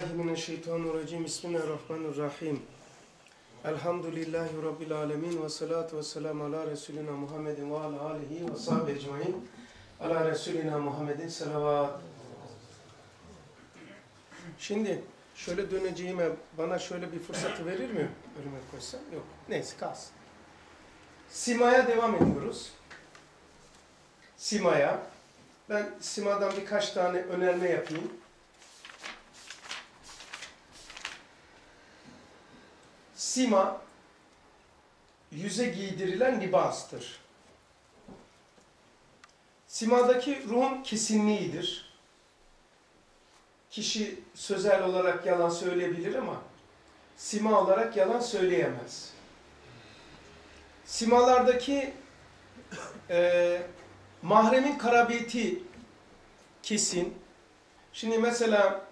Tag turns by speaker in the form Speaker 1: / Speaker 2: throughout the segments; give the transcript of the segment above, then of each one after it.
Speaker 1: Mineşşeytanirracim. Bismillahirrahmanirrahim. Elhamdülillahi Rabbil alemin ve salatu ve selamu ala Resulina Muhammedin ve ala alihi ve sahbihi ecmaîn. Ala Resulina Muhammedin selavat. Şimdi şöyle döneceğime bana şöyle bir fırsatı verir mi? Önüme koysam. Yok. Neyse kalsın. Simaya devam ediyoruz. Simaya. Ben simadan birkaç tane önerme yapayım. Sima, yüze giydirilen libastır. Simadaki ruhun kesinliğidir. Kişi sözel olarak yalan söyleyebilir ama sima olarak yalan söyleyemez. Simalardaki mahremin karabeti kesin. Şimdi mesela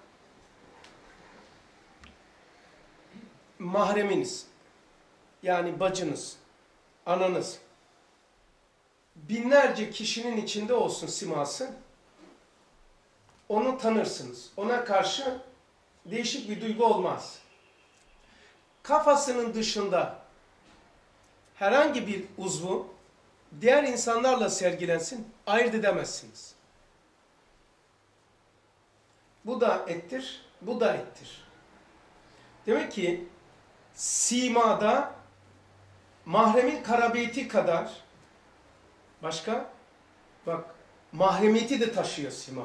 Speaker 1: mahreminiz, yani bacınız, ananız, binlerce kişinin içinde olsun siması, onu tanırsınız. Ona karşı değişik bir duygu olmaz. Kafasının dışında herhangi bir uzvu diğer insanlarla sergilensin, ayırt edemezsiniz. Bu da ettir, bu da ettir. Demek ki simada mahremin karabeti kadar başka, bak, mahremiyeti de taşıyor sima.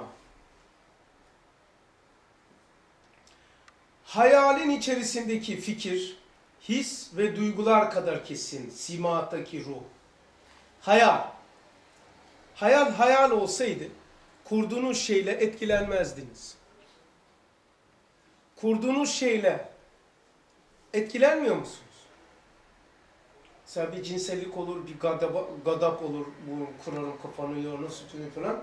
Speaker 1: Hayalin içerisindeki fikir, his ve duygular kadar kesin simadaki ruh. Hayal. Hayal olsaydı kurduğunuz şeyle etkilenmezdiniz. Kurduğunuz şeyle etkilenmiyor musunuz? Mesela bir cinsellik olur, bir gadap olur, bu kurarım kafanı, yorunu, sütünü falan.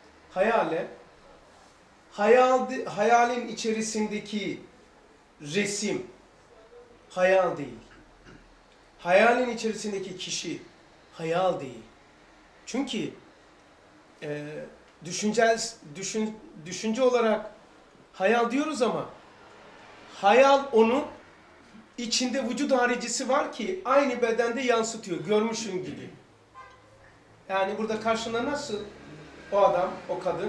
Speaker 1: Hayalin içerisindeki resim, hayal değil. Hayalin içerisindeki kişi, hayal değil. Çünkü düşünce olarak hayal diyoruz ama hayal onun içinde vücut haricisi var ki aynı bedende yansıtıyor, görmüşün gibi. Yani burada karşında nasıl o adam, o kadın?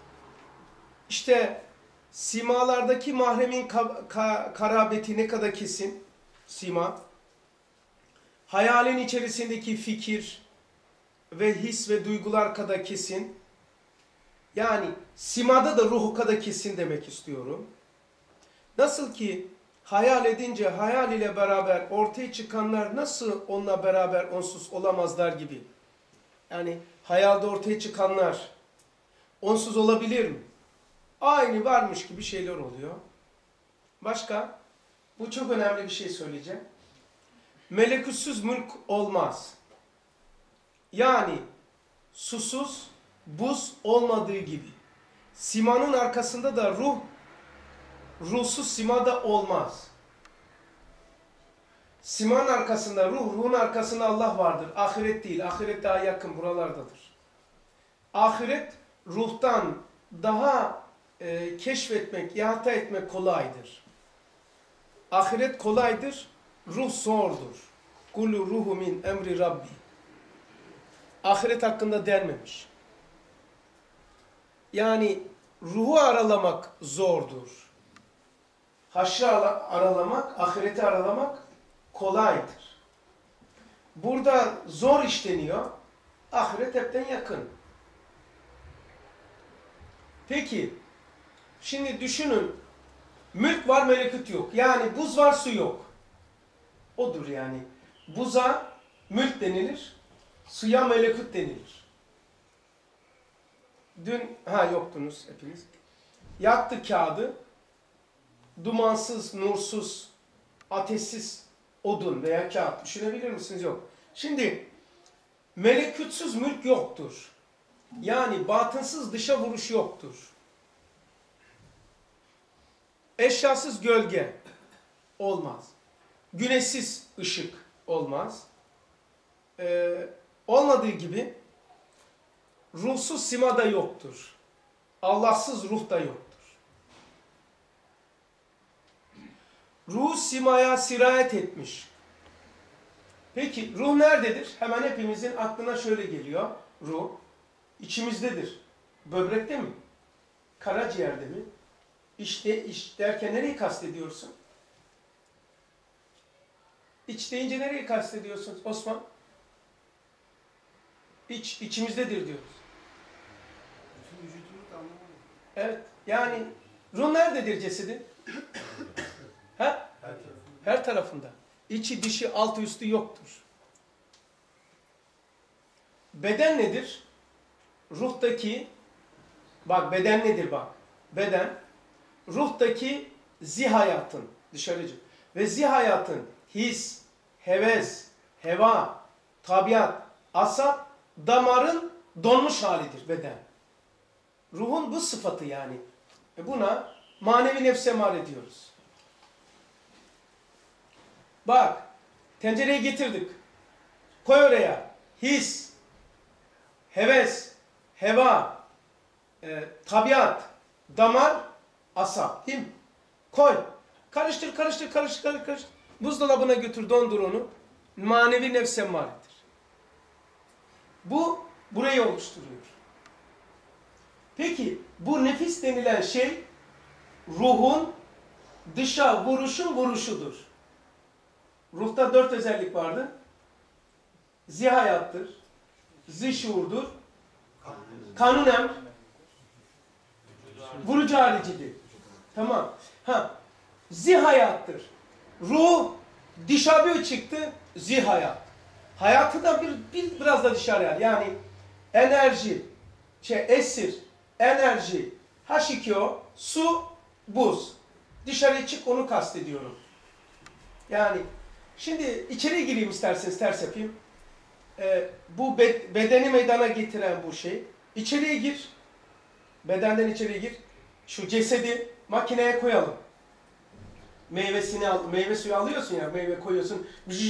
Speaker 1: İşte simalardaki mahremin karabeti ne kadar kesin? Sima. Hayalin içerisindeki fikir ve his ve duygular kadar kesin. Yani simada da ruhu kadar kesin demek istiyorum. Nasıl ki hayal edince hayal ile beraber ortaya çıkanlar nasıl onunla beraber onsuz olamazlar gibi. Yani hayalde ortaya çıkanlar onsuz olabilir mi? Aynı varmış gibi şeyler oluyor. Başka? Bu çok önemli bir şey söyleyeceğim. Melekutsüz mülk olmaz. Yani susuz buz olmadığı gibi. Simanın arkasında da ruhsuz simada olmaz. Simanın arkasında ruhun arkasında Allah vardır. Ahiret değil. Ahiret daha yakın, buralardadır. Ahiret ruhtan daha keşfetmek, ihata etmek kolaydır. Ahiret kolaydır, ruh zordur. Kullu ruhu min emri Rabbi. Ahiret hakkında denmemiş. Yani ruhu aralamak zordur. Haşrı aralamak, ahireti aralamak kolaydır. Burada zor işleniyor. Ahiret hepten yakın. Peki, şimdi düşünün. Mülk var, melekut yok. Yani buz var, su yok. Odur yani. Buza mülk denilir, suya melekut denilir. Dün, yoktunuz hepiniz. Yaktı kağıdı. Dumansız, nursuz, ateşsiz odun veya kağıt. Düşünebilir misiniz? Yok. Şimdi melekutsüz mülk yoktur. Yani batınsız dışa vuruş yoktur. Eşyasız gölge olmaz. Güneşsiz ışık olmaz. Olmadığı gibi ruhsuz sima da yoktur. Allahsız ruh da yoktur. Ruh simaya sirayet etmiş. Peki ruh nerededir? Hemen hepimizin aklına şöyle geliyor. Ruh içimizdedir. Böbrekte mi? Karaciğerde mi? İşte iç derken nereyi kastediyorsun? İç deyince nereyi kastediyorsun Osman? İçimizdedir diyoruz. Evet. Yani ruh nerededir cesedin? Ha? Her tarafında. İçi, dışı, altı, üstü yoktur. Beden nedir? Ruhtaki, bak beden nedir bak. Beden, ruhtaki zihayatın, dışarıcı. Ve zihayatın his, heves, heva, tabiat, asap, damarın donmuş halidir beden. Ruhun bu sıfatı yani. Buna manevi nefse emare diyoruz. Bak, tencereyi getirdik. Koy oraya. His, heves, heva, tabiat, damar, asap. Değil mi? Koy. Karıştır, karıştır, karıştır, karıştır. Buzdolabına götür, dondur onu. Manevi nefse emaredir. Bu, burayı oluşturuyor. Peki, bu nefis denilen şey, ruhun dışa vuruşun vuruşudur. Ruhta 4 özellik vardı. Zihayattır, zişuurdur, kanunem, vurucu haricidir. Tamam. Zihayattır. Ruh dışarıya çıktı, zihayat. Hayatı da biraz da dışarıya. Yani enerji, esir, enerji, H2O, su, buz. Dışarıya çık, onu kastediyorum. Yani şimdi içeri gireyim isterseniz, ters yapayım. Bu bedeni meydana getiren bu şey. İçeriye gir. Bedenden içeriye gir. Şu cesedi makineye koyalım. Meyve suyu alıyorsun ya, meyve koyuyorsun.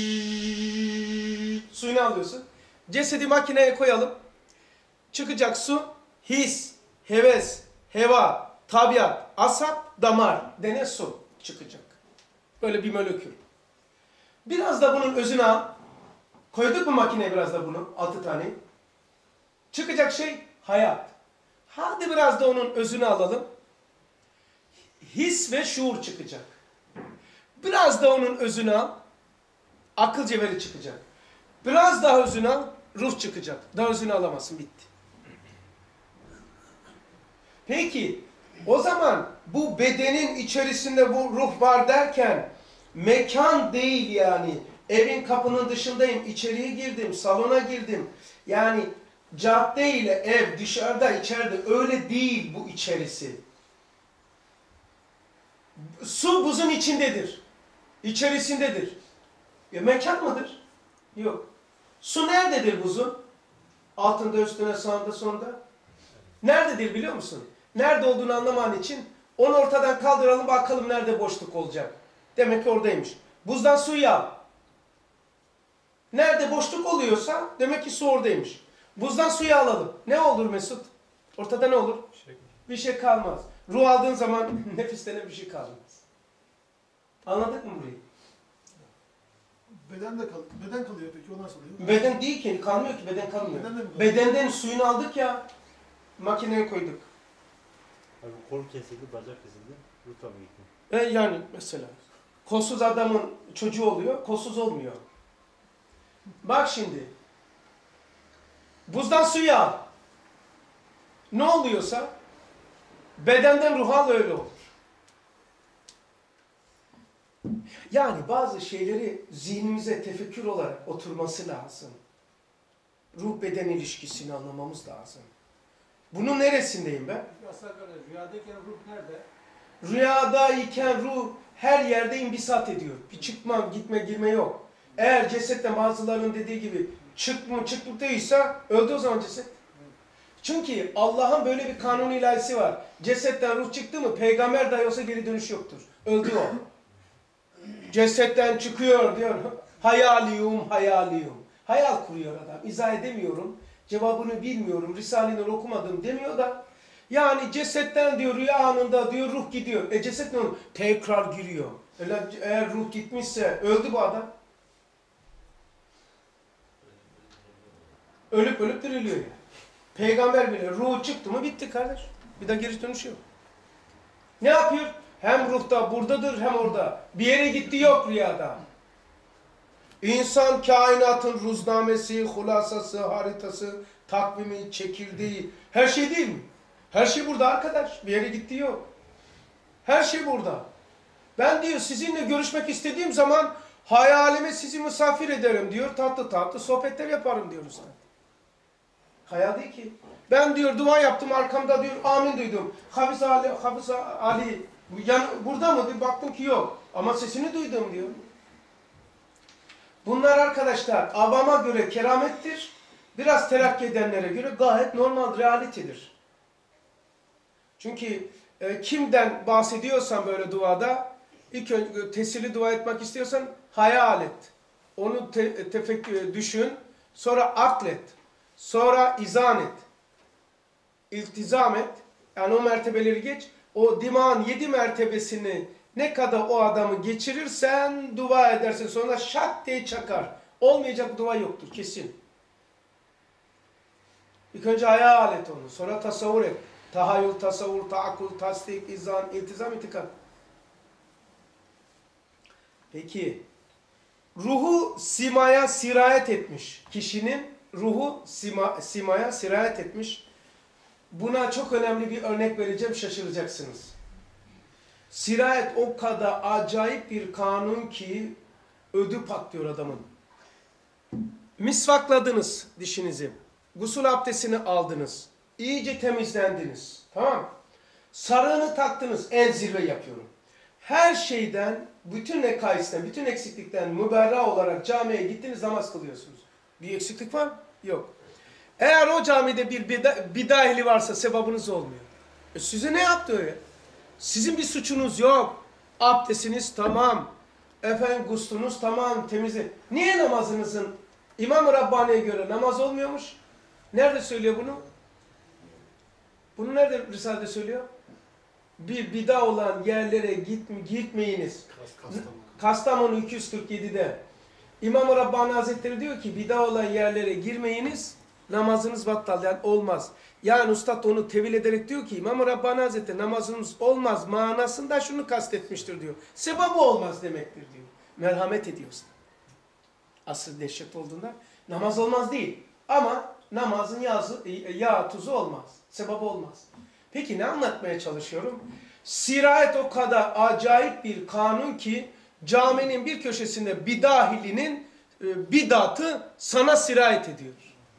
Speaker 1: Suyunu alıyorsun. Cesedi makineye koyalım. Çıkacak su, his, heves, heva, tabiat, asap, damar denen su çıkacak. Böyle bir molekül. Biraz da bunun özünü al. Koyduk mu makineye biraz da bunu? 6 tane. Çıkacak şey hayat. Hadi biraz da onun özünü alalım. His ve şuur çıkacak. Biraz da onun özünü al. Akıl cevheri çıkacak. Biraz daha özünü al. Ruh çıkacak. Daha özünü alamazsın. Bitti. Peki o zaman bu bedenin içerisinde bu ruh var derken mekan değil yani. Evin kapının dışındayım, içeriye girdim, salona girdim. Yani cadde ile ev dışarıda, içeride öyle değil bu içerisi. Su buzun içindedir. İçerisindedir. Mekan mıdır? Yok. Su nerededir buzun? Altında, üstüne, sağında, sonunda. Nerededir biliyor musun? Nerede olduğunu anlaman için onu ortadan kaldıralım, bakalım nerede boşluk olacak. Demek ki oradaymış. Buzdan suyu al. Nerede boşluk oluyorsa demek ki su oradaymış. Buzdan suyu alalım. Ne olur Mesut? Ortada ne olur? Bir şey kalmaz. Ruh aldığın zaman nefiste bir şey kalmaz. Anladık mı burayı?
Speaker 2: Beden kalıyor peki, o nasıl oluyor?
Speaker 1: Beden değil ki, kalmıyor ki, beden kalmıyor. Bedenden suyunu aldık ya, makineye koyduk.
Speaker 3: Abi kol kesildi, bacak kesildi, ruh tabii ki.
Speaker 1: Yani mesela, kolsuz adamın çocuğu oluyor, kolsuz olmuyor. Bak şimdi, buzdan suyu al. Ne oluyorsa, bedenden ruha al öyle olur. Yani bazı şeyleri zihnimize tefekkür olarak oturması lazım. Ruh beden ilişkisini anlamamız lazım. Bunun neresindeyim ben?
Speaker 2: Rüyadayken ruh nerede?
Speaker 1: Rüyadayken ruh her yerde imbisat ediyor. Bir çıkma, gitme, girme yok. Eğer cesetten bazılarının dediği gibi çıklıktaysa öldü o zaman ceset. Çünkü Allah'ın böyle bir kanun ilahisi var. Cesetten ruh çıktı mı peygamber dahi olsa geri dönüş yoktur. Öldü o. Cesetten çıkıyor diyor. Hayaliyum, hayaliyum. Hayal kuruyor adam. İzah edemiyorum. Cevabını bilmiyorum. Risale-i Nur okumadım demiyor da. Yani cesetten diyor rüya anında diyor ruh gidiyor. Ceset ne olur? Tekrar giriyor. Eğer ruh gitmişse öldü bu adam. Ölüp ölüp diriliyor yani. Peygamber bile ruhu çıktı mı bitti kardeş. Bir daha geri dönüş yok. Ne yapıyor? Hem ruhta buradadır hem orada. Bir yere gitti yok rüyada. İnsan kainatın ruznamesi, hulasası, haritası, takvimi, çekirdeği, her şey değil mi? Her şey burada arkadaş. Bir yere gitti yok. Her şey burada. Ben diyor sizinle görüşmek istediğim zaman hayalime sizi misafir ederim diyor. Tatlı tatlı sohbetler yaparım diyor usta. Hayal değil ki. Ben diyor dua yaptım arkamda diyor amin duydum. Hafız Ali burada mı? Bir baktım ki yok. Ama sesini duydum diyor. Bunlar arkadaşlar avama göre keramettir. Biraz terakki edenlere göre gayet normal realitedir. Çünkü kimden bahsediyorsan böyle duada ilk önce tesirli dua etmek istiyorsan hayal et. Onu tefekkür düşün. Sonra aklet. Sonra izan et. İltizam et. Yani o mertebeleri geç. O dimağın 7 mertebesini ne kadar o adamı geçirirsen dua edersin. Sonra şak diye çakar. Olmayacak dua yoktur kesin. İlk önce hayal et onu. Sonra tasavvur et. Tahayyül, tasavvur, taakkul, tasdik, izan, iltizam, itikad. Peki. Ruhu simaya sirayet etmiş. Kişinin ruhu simaya sirayet etmiş. Buna çok önemli bir örnek vereceğim, şaşıracaksınız. Sirayet o kadar acayip bir kanun ki ödü patlıyor adamın. Misvakladınız dişinizi. Gusül abdestini aldınız. İyice temizlendiniz. Tamam. Sarığını taktınız. En zirve yapıyorum. Her şeyden, bütün nekaisten, bütün eksiklikten müberra olarak camiye gittiniz, namaz kılıyorsunuz. Bir eksiklik var mı? Yok. Eğer o camide bir bidah ehli varsa sevabınız olmuyor. Size ne yaptı öyle? Sizin bir suçunuz yok. Abdestiniz tamam. Efendim guslunuz tamam, temizle. Niye namazınızın İmam-ı Rabbani'ye göre namaz olmuyormuş? Nerede söylüyor bunu? Bunu nerede Risale'de söylüyor? Bir bidah olan yerlere gitmeyiniz. Kastamonu 247'de. İmam-ı Rabbani Hazretleri diyor ki bidah olan yerlere girmeyiniz, namazınız battal, yani olmaz. Yani Üstad onu tevil ederek diyor ki İmam-ı Rabbani Hazretleri namazınız olmaz manasında şunu kastetmiştir diyor. Sebabı olmaz demektir diyor. Merhamet ediyorsun. Asıl dehşet olduğunda namaz olmaz değil. Ama namazın yağ tuzu olmaz. Sebabı olmaz. Peki ne anlatmaya çalışıyorum? Sirayet o kadar acayip bir kanun ki caminin bir köşesinde bidahilinin bidatı sana sirayet ediyor.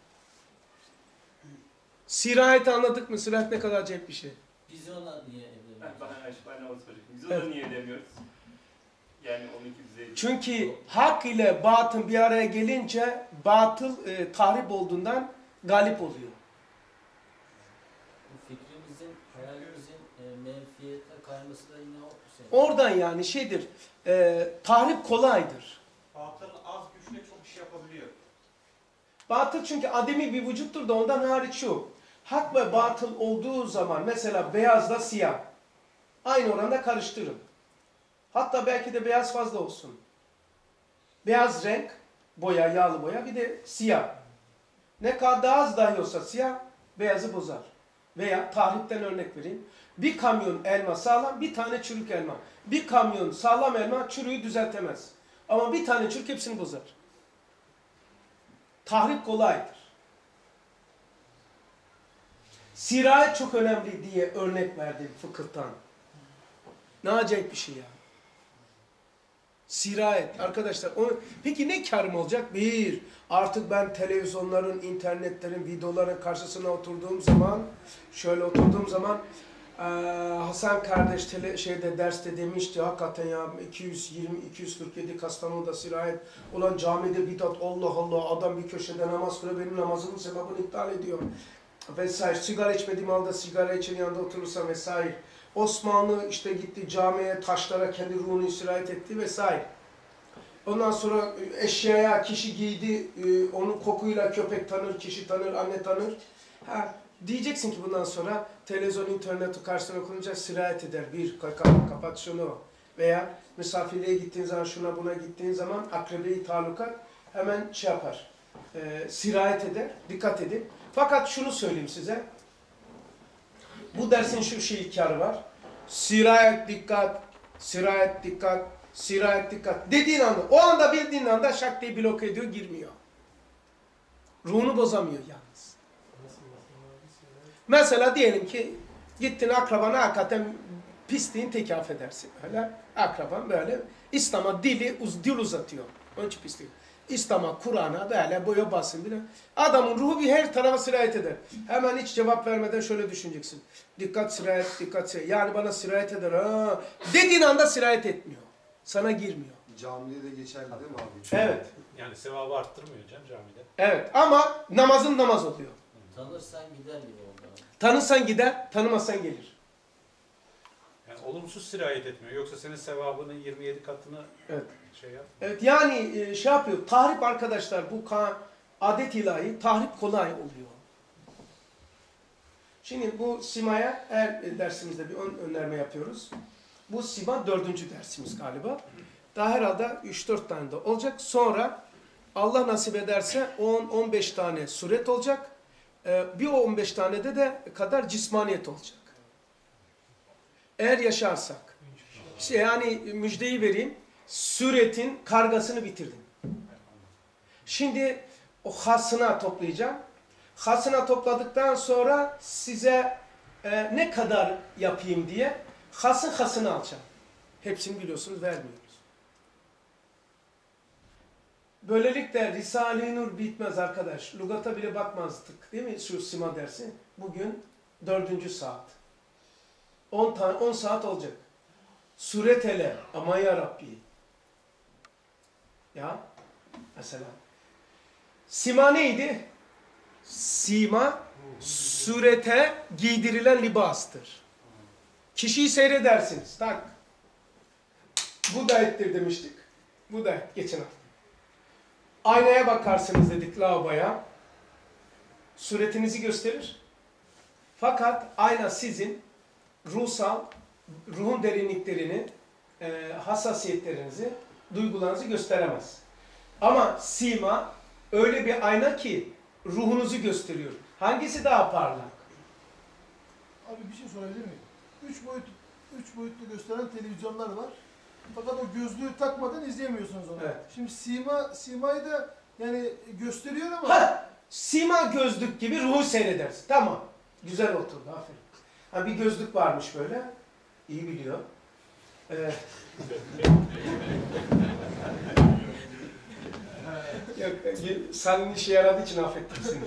Speaker 1: Sirayet anladık mı? Sirayet ne kadar acayip bir şey.
Speaker 4: Biz ona niye edemiyoruz?
Speaker 5: Biz ona niye edemiyoruz? Yani onunki bize...
Speaker 1: Çünkü hak ile batın bir araya gelince batıl tahrip olduğundan galip oluyor.
Speaker 4: Fikrimizin, hayalimizin menfiyete kayması da yine o şey.
Speaker 1: Oradan yani şeydir, tahrip kolaydır.
Speaker 5: Batıl az güçle çok iş yapabiliyor.
Speaker 1: Batıl çünkü ademi bir vücuttur da ondan hariç yok. Hak ve batıl olduğu zaman mesela beyazla siyah aynı oranda karıştırın. Hatta belki de beyaz fazla olsun. Beyaz renk, boya, yağlı boya, bir de siyah. Ne kadar daha az dahi olsa siyah, beyazı bozar. Veya tahripten örnek vereyim. Bir kamyon elma sağlam, bir tane çürük elma. Bir kamyon sağlam elma çürüğü düzeltemez. Ama bir tane çürük hepsini bozar. Tahrip kolaydır. Sirayet çok önemli diye örnek verdim fıkıhtan. Ne acayip bir şey ya. Sirayet arkadaşlar. Peki ne karım olacak? Bir, artık ben televizyonların, internetlerin, videoların karşısına oturduğum zaman, şöyle oturduğum zaman Hasan kardeş derste demişti hakikaten ya 247 Kastamonu'da sirayet olan camide bidat, Allah Allah, adam bir köşede namaz kılıyor, benim namazımın sevabını iptal ediyor vesaire. Sigara içmediğim halde sigara içen yanında oturursam vesaire. Osmanlı işte gitti camiye, taşlara kendi ruhunu sirayet etti vesaire. Ondan sonra eşyaya kişi giydi, onun kokuyla köpek tanır, kişi tanır, anne tanır. Diyeceksin ki bundan sonra televizyon, internetin karşısına konunca sirayet eder. Bir, kapat şunu Veya misafirliğe gittiğin zaman, şuna buna gittiğin zaman akrebe-i talukat hemen şey yapar. Sirayet eder. Dikkat edin. Fakat şunu söyleyeyim size. Bu dersin şu şiirkarı var. Sirayet dikkat, sirayet dikkat, sirayet dikkat dediğin anda, o anda bildiğin anda şak diye blok ediyor, girmiyor. Ruhunu bozamıyor yalnız. Mesela diyelim ki gittin akrabana hakikaten pisliğin teki affedersin. Öyle akraban böyle İslam'a dil uzatıyor. Onun için pisliği. İslam'a, Kur'an'a böyle boya basın bile. Adamın ruhu bir her tarafa sirayet eder. Hemen hiç cevap vermeden şöyle düşüneceksin. Dikkat sirayet, dikkat sirayet. Yani bana sirayet eder. Ha. Dediğin anda sirayet etmiyor. Sana girmiyor.
Speaker 6: Camide de geçerli değil mi abi?
Speaker 1: Evet.
Speaker 3: Yani sevabı arttırmıyor hocam camide.
Speaker 1: Evet ama namazın namaz oluyor.
Speaker 4: Tanırsan gider gibi oldu abi.
Speaker 1: Tanırsan gider, tanımasan gelir.
Speaker 3: Yani olumsuz sirayet etmiyor. Yoksa senin sevabının 27 katını
Speaker 1: Evet.
Speaker 3: şey yap.
Speaker 1: Evet yani şey yapıyor. Tahrip arkadaşlar bu adet ilahi tahrip kolay oluyor. Şimdi bu simaya her dersimizde bir önerme yapıyoruz. Bu sima 4. dersimiz galiba. Daha herhalde 3-4 tane de olacak. Sonra Allah nasip ederse 10-15 tane suret olacak. Bir 15 tane de kadar cismaniyet olacak. Eğer yaşarsak. Yani müjdeyi vereyim. Suretin kargasını bitirdim. Şimdi o hasına toplayacağım. Hasına topladıktan sonra size ne kadar yapayım diye hasını alacağım. Hepsini biliyorsunuz, vermiyoruz. Böylelikle Risale-i Nur bitmez arkadaş. Lugata bile bakmazdık. Değil mi şu sima dersi? Bugün 4. saat. 10 saat olacak. Suretele ama ya Rabbi. Ya mesela. Sima neydi? Sima surete giydirilen libastır. Kişiyi seyredersiniz. Tak. Bu da ettir demiştik. Bu da et. Geçen hafta. Aynaya bakarsınız dedik lavaboya. Suretinizi gösterir. Fakat ayna sizin ruhun derinliklerini, hassasiyetlerinizi, duygularınızı gösteremez. Ama sima öyle bir ayna ki ruhunuzu gösteriyor. Hangisi daha parlak?
Speaker 2: Abi bir şey sorabilir miyim? 3 boyutlu gösteren televizyonlar var. Fakat o gözlüğü takmadan izleyemiyorsunuz onu.
Speaker 1: Evet.
Speaker 2: Şimdi simayı da yani gösteriyor ama
Speaker 1: Sima gözlük gibi ruhu seyredersin. Tamam. Güzel oturdu. Aferin. Ha, bir gözlük varmış böyle. İyi biliyor. Yok, senin işe yaradığı için affettim seni.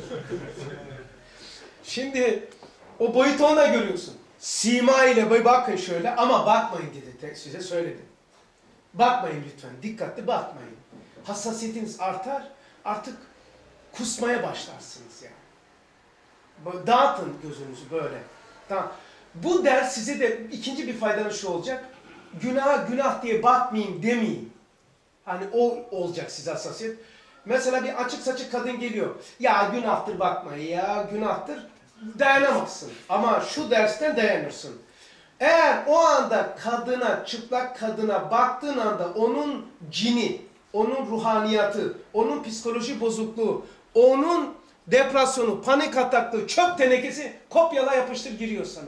Speaker 1: Şimdi o boyutu ona görüyorsun. Sima ile bakın şöyle ama bakmayın dedi, size söyledim. Bakmayın lütfen. Dikkatli bakmayın. Hassasiyetiniz artar. Artık kusmaya başlarsınız yani. Dağıtın gözünüzü böyle. Tamam. Bu ders size de ikinci bir faydanız şu olacak. Günah diye bakmayayım demeyin. Hani o olacak size hassasiyet. Mesela bir açık saçık kadın geliyor. Ya günahtır bakma ya günahtır. Dayanamazsın. Ama şu dersten dayanırsın. Eğer o anda çıplak kadına baktığın anda onun cini, onun ruhaniyatı, onun psikoloji bozukluğu, onun depresyonu, panik ataklığı, çöp tenekesi kopyala yapıştır giriyor sana.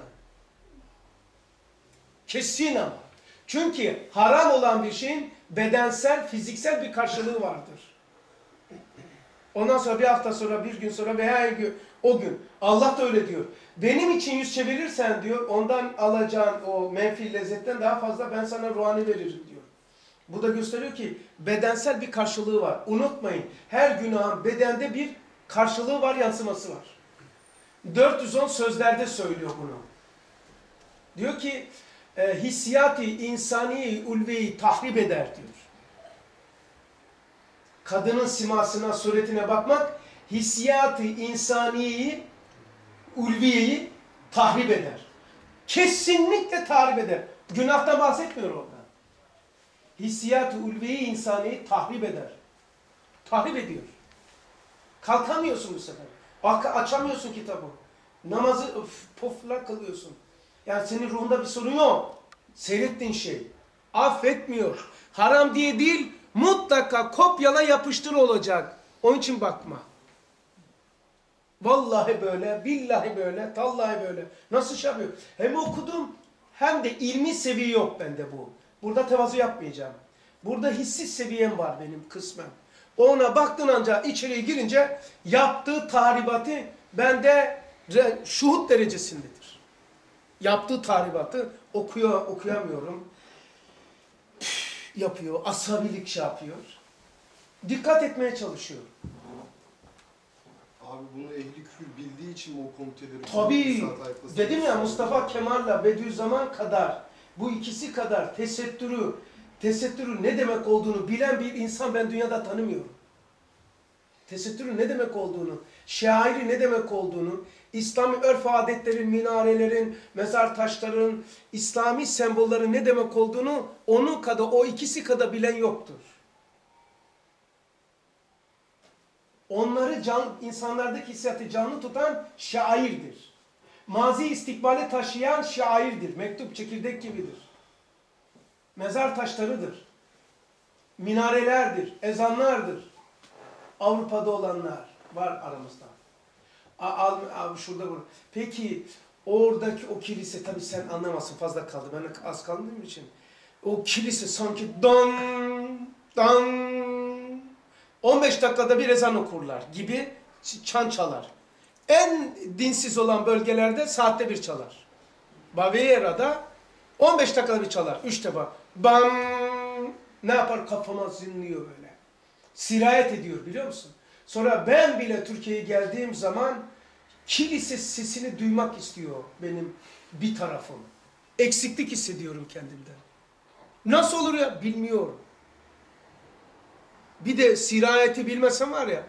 Speaker 1: Kesin ama. Çünkü haram olan bir şeyin bedensel, fiziksel bir karşılığı vardır. Ondan sonra bir hafta sonra, bir gün sonra veya o gün Allah da öyle diyor. Benim için yüz çevirirsen diyor, ondan alacağın o menfi lezzetten daha fazla ben sana ruhani veririm diyor. Bu da gösteriyor ki bedensel bir karşılığı var. Unutmayın, her günahın bedende bir karşılığı var, yansıması var. 410 sözlerde söylüyor bunu. Diyor ki, hissiyat-ı insani ulveyi tahrip eder diyor. Kadının simasına, suretine bakmak, hissiyat-ı insaniyi, ulviyeyi tahrip eder. Kesinlikle tahrip eder. Günahtan bahsetmiyor orada. Hissiyat-ı ulviyeyi insaniyi tahrip eder. Tahrip ediyor. Kalkamıyorsun bu sefer. Açamıyorsun kitabı. Namazı poflar kılıyorsun. Yani senin ruhunda bir sorun yok. Seyrettiğin şey. Affetmiyor. Haram diye değil, mutlaka kopyala yapıştır olacak. Onun için bakma. Vallahi böyle, billahi böyle, tallahi böyle. Nasıl şey yapıyor? Hem okudum hem de ilmi seviye yok bende bu. Burada tevazu yapmayacağım. Burada hissi seviyem var benim kısmen. Ona baktın ancak içeriye girince yaptığı tahribatı bende şuhut derecesindedir. Yaptığı tahribatı okuyamıyorum. Yapıyor, asabilik şey yapıyor. Dikkat etmeye çalışıyor.
Speaker 6: Abi bunu ehli küfür bildiği için mi o komiteleri...
Speaker 1: Tabii.
Speaker 6: İsa tayfası-
Speaker 1: Dedim ya Mustafa Kemal'la Bediüzzaman kadar bu ikisi kadar tesettürü ne demek olduğunu bilen bir insan ben dünyada tanımıyorum. Tesettürün ne demek olduğunu, şairi ne demek olduğunu, İslami örf adetlerin, minarelerin, mezar taşların, İslami sembollerin ne demek olduğunu onun kadar, o ikisi kadar bilen yoktur. Onları insanlardaki hissiyatı canlı tutan şairdir. Mazi istikbale taşıyan şairdir. Mektup çekirdek gibidir. Mezar taşlarıdır. Minarelerdir, ezanlardır. Avrupa'da olanlar var aramızda. Abi şurada burada. Peki oradaki o kilise, tabii sen anlamazsın, fazla kaldı. Ben az kaldığım için. O kilise sanki dan 15 dakikada bir ezan okurlar gibi çan çalar. En dinsiz olan bölgelerde saatte bir çalar. Baviera'da 15 dakikada bir çalar. 3 defa. Bam! Ne yapar? Kafama zinliyor böyle. Sirayet ediyor biliyor musun? Sonra ben bile Türkiye'ye geldiğim zaman kilise sesini duymak istiyor benim bir tarafım. Eksiklik hissediyorum kendimden. Nasıl olur ya? Bilmiyorum. Bir de sirayeti bilmesem var ya.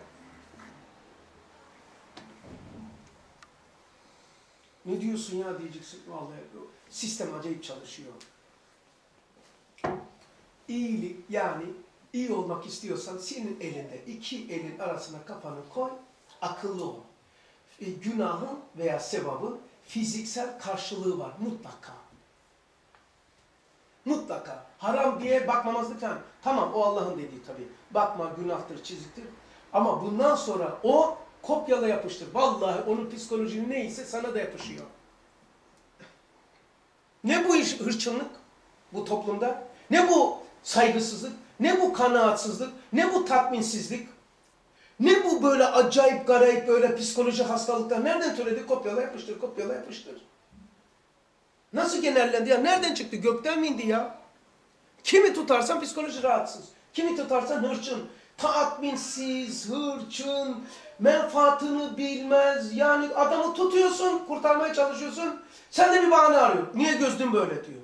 Speaker 1: Ne diyorsun ya diyeceksin. Vallahi sistem acayip çalışıyor. İyilik yani iyi olmak istiyorsan senin elinde iki elin arasına kafanı koy, akıllı ol. Günahın veya sevabın fiziksel karşılığı var mutlaka. Mutlaka. Haram diye bakmamazlık falan. Tamam o Allah'ın dediği tabii. Bakma günahtır, çiziktir. Ama bundan sonra o kopyala yapıştır. Vallahi onun psikolojisi neyse sana da yapışıyor. Ne bu hırçınlık bu toplumda? Ne bu saygısızlık? Ne bu kanaatsizlik? Ne bu tatminsizlik? Ne bu böyle acayip garayip böyle psikoloji hastalıklar? Nereden türedi? Kopyala yapıştır, kopyala yapıştır. Nasıl genellendi ya? Nereden çıktı? Gökten mi indi ya? Kimi tutarsan psikoloji rahatsız. Kimi tutarsan hırçın. Tatminsiz, hırçın, menfaatını bilmez. Yani adamı tutuyorsun, kurtarmaya çalışıyorsun. Sen de bir bahane arıyor. Niye gözlün böyle diyor.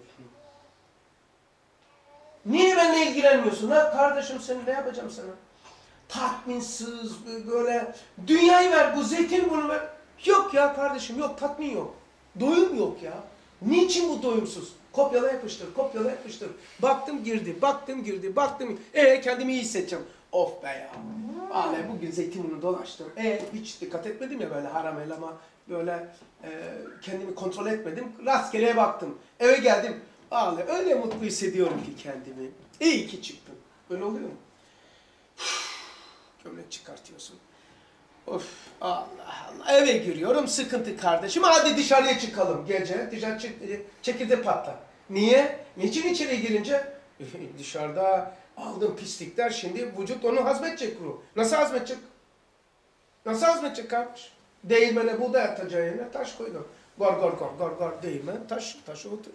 Speaker 1: Niye benimle ilgilenmiyorsun? Ha kardeşim seni ne yapacağım sana? Tatminsiz, böyle dünyayı ver, bu zeytin bunu ver. Yok ya kardeşim, yok tatmin yok. Doyum yok ya. Niçin bu doyumsuz? Kopyala yapıştır, kopyala yapıştır. Baktım girdi, baktım girdi, baktım. Kendimi iyi hissedeceğim. Of be ya. Vallahi bugün zeytinbunu dolaştım. Hiç dikkat etmedim ya böyle haram elama. Böyle kendimi kontrol etmedim. Rastgeleye baktım. Eve geldim. Vallahi öyle mutlu hissediyorum ki kendimi. İyi ki çıktım. Öyle oluyor mu? Gömlek çıkartıyorsun. Of Allah Allah. Eve giriyorum sıkıntı kardeşim. Hadi dışarıya çıkalım gece. Dışarı çekirde patlar. Niye? Niçin içeri girince? Dışarıda aldığım pislikler şimdi vücut onu hazmedecek ruh. Nasıl hazmedecek? Nasıl hazmedecek kardeş? Değirmene buğday atacağı yerine taş koydum. Gar değirmen taşı oturdu.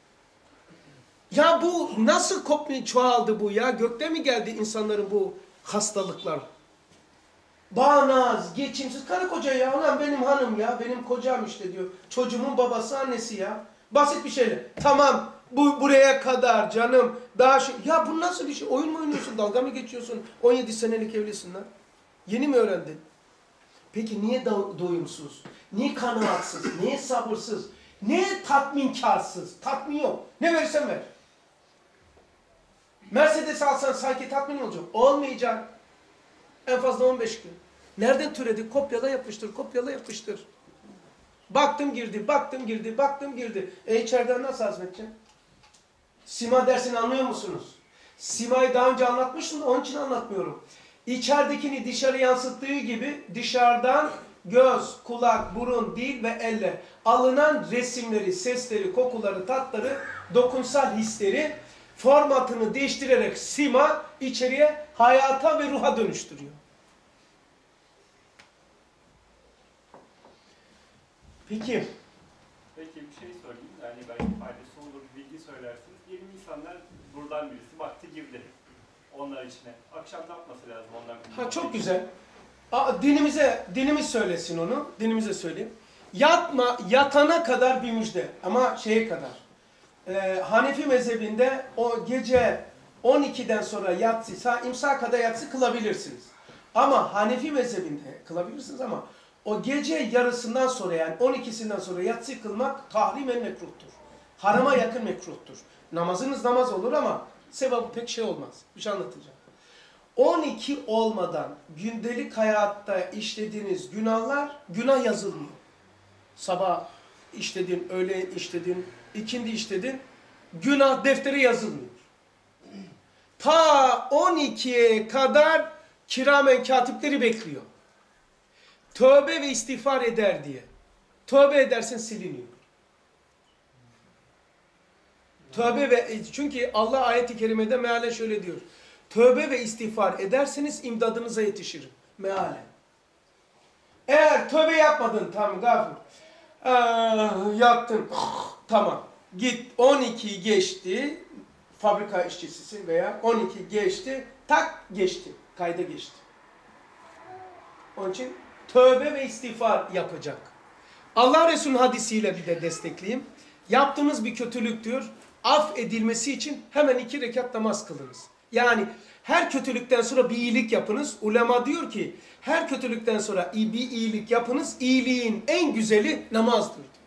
Speaker 1: Ya bu nasıl kopmuyor çoğaldı bu ya? Gökte mi geldi insanların bu hastalıklar? Bağnaz, geçimsiz karı koca ya. Ulan benim hanım ya, benim kocam işte diyor. Çocuğumun babası, annesi ya. Basit bir şeyle. Tamam, buraya kadar canım. Daha ya bu nasıl bir şey? Oyun mu oynuyorsun, dalga mı geçiyorsun? 17 senelik evlisin lan. Yeni mi öğrendin? Peki niye doyumsuz? Niye kanaatsız? Niye sabırsız? Niye tatminkarsız? Tatmin yok. Ne verirsen ver. Mercedes alsan sanki tatmin olacak. Olmayacak. En fazla 15 gün. Nereden türedi? Kopyala yapıştır, kopyala yapıştır. Baktım girdi, baktım girdi, baktım girdi. İçeriden nasıl hazmedeceğim? Sima dersini anlıyor musunuz? Sima'yı daha önce anlatmıştım da onun için anlatmıyorum. İçeridekini dışarı yansıttığı gibi dışarıdan göz, kulak, burun, dil ve elle alınan resimleri, sesleri, kokuları, tatları, dokunsal hisleri formatını değiştirerek sima içeriye hayata ve ruha dönüştürüyor.
Speaker 5: Peki bir şey sorayım. Yani belki faydası olur, bilgi söylersiniz. Diyelim insanlar buradan birisi baktı girdi onlar içine. Akşam ne yapması lazım onlar?
Speaker 1: Çok güzel. Dinimiz söylesin onu. Dinimize söyleyeyim. Yatana kadar bir müjde. Ama şeye kadar. Hanefi mezhebinde o gece 12'den sonra yatsı, imsak kadar yatsı kılabilirsiniz. Ama Hanefi mezhebinde kılabilirsiniz ama o gece yarısından sonra yani 12'sinden sonra yatsı kılmak tahrimen mekruhtur. Harama yakın mekruhtur. Namazınız namaz olur ama sevabı pek şey olmaz. Bir şey anlatacağım. 12 olmadan gündelik hayatta işlediğiniz günah yazılmıyor. Sabah işledin, öğlen işledin, ikindi işledin, günah defteri yazılmıyor. Ta 12'ye kadar kiramen katipleri bekliyor. Tövbe ve istiğfar eder diye. Tövbe edersin siliniyor. Çünkü Allah ayet-i kerimede mealen şöyle diyor. Tövbe ve istiğfar ederseniz imdadınıza yetişirim. Mealen. Eğer tövbe yapmadın tamam gafur. Yattın. Tamam. Git 12 geçti. Fabrika işçisisin veya 12 geçti. Tak geçti. Kayda geçti. Onun için tövbe ve istiğfar yapacak. Allah Resulü'nün hadisiyle bir de destekleyeyim. Yaptığınız bir kötülük diyor. Af edilmesi için hemen 2 rekat namaz kılınız. Yani her kötülükten sonra bir iyilik yapınız. Ulema diyor ki her kötülükten sonra bir iyilik yapınız. İyiliğin en güzeli namazdır diyor.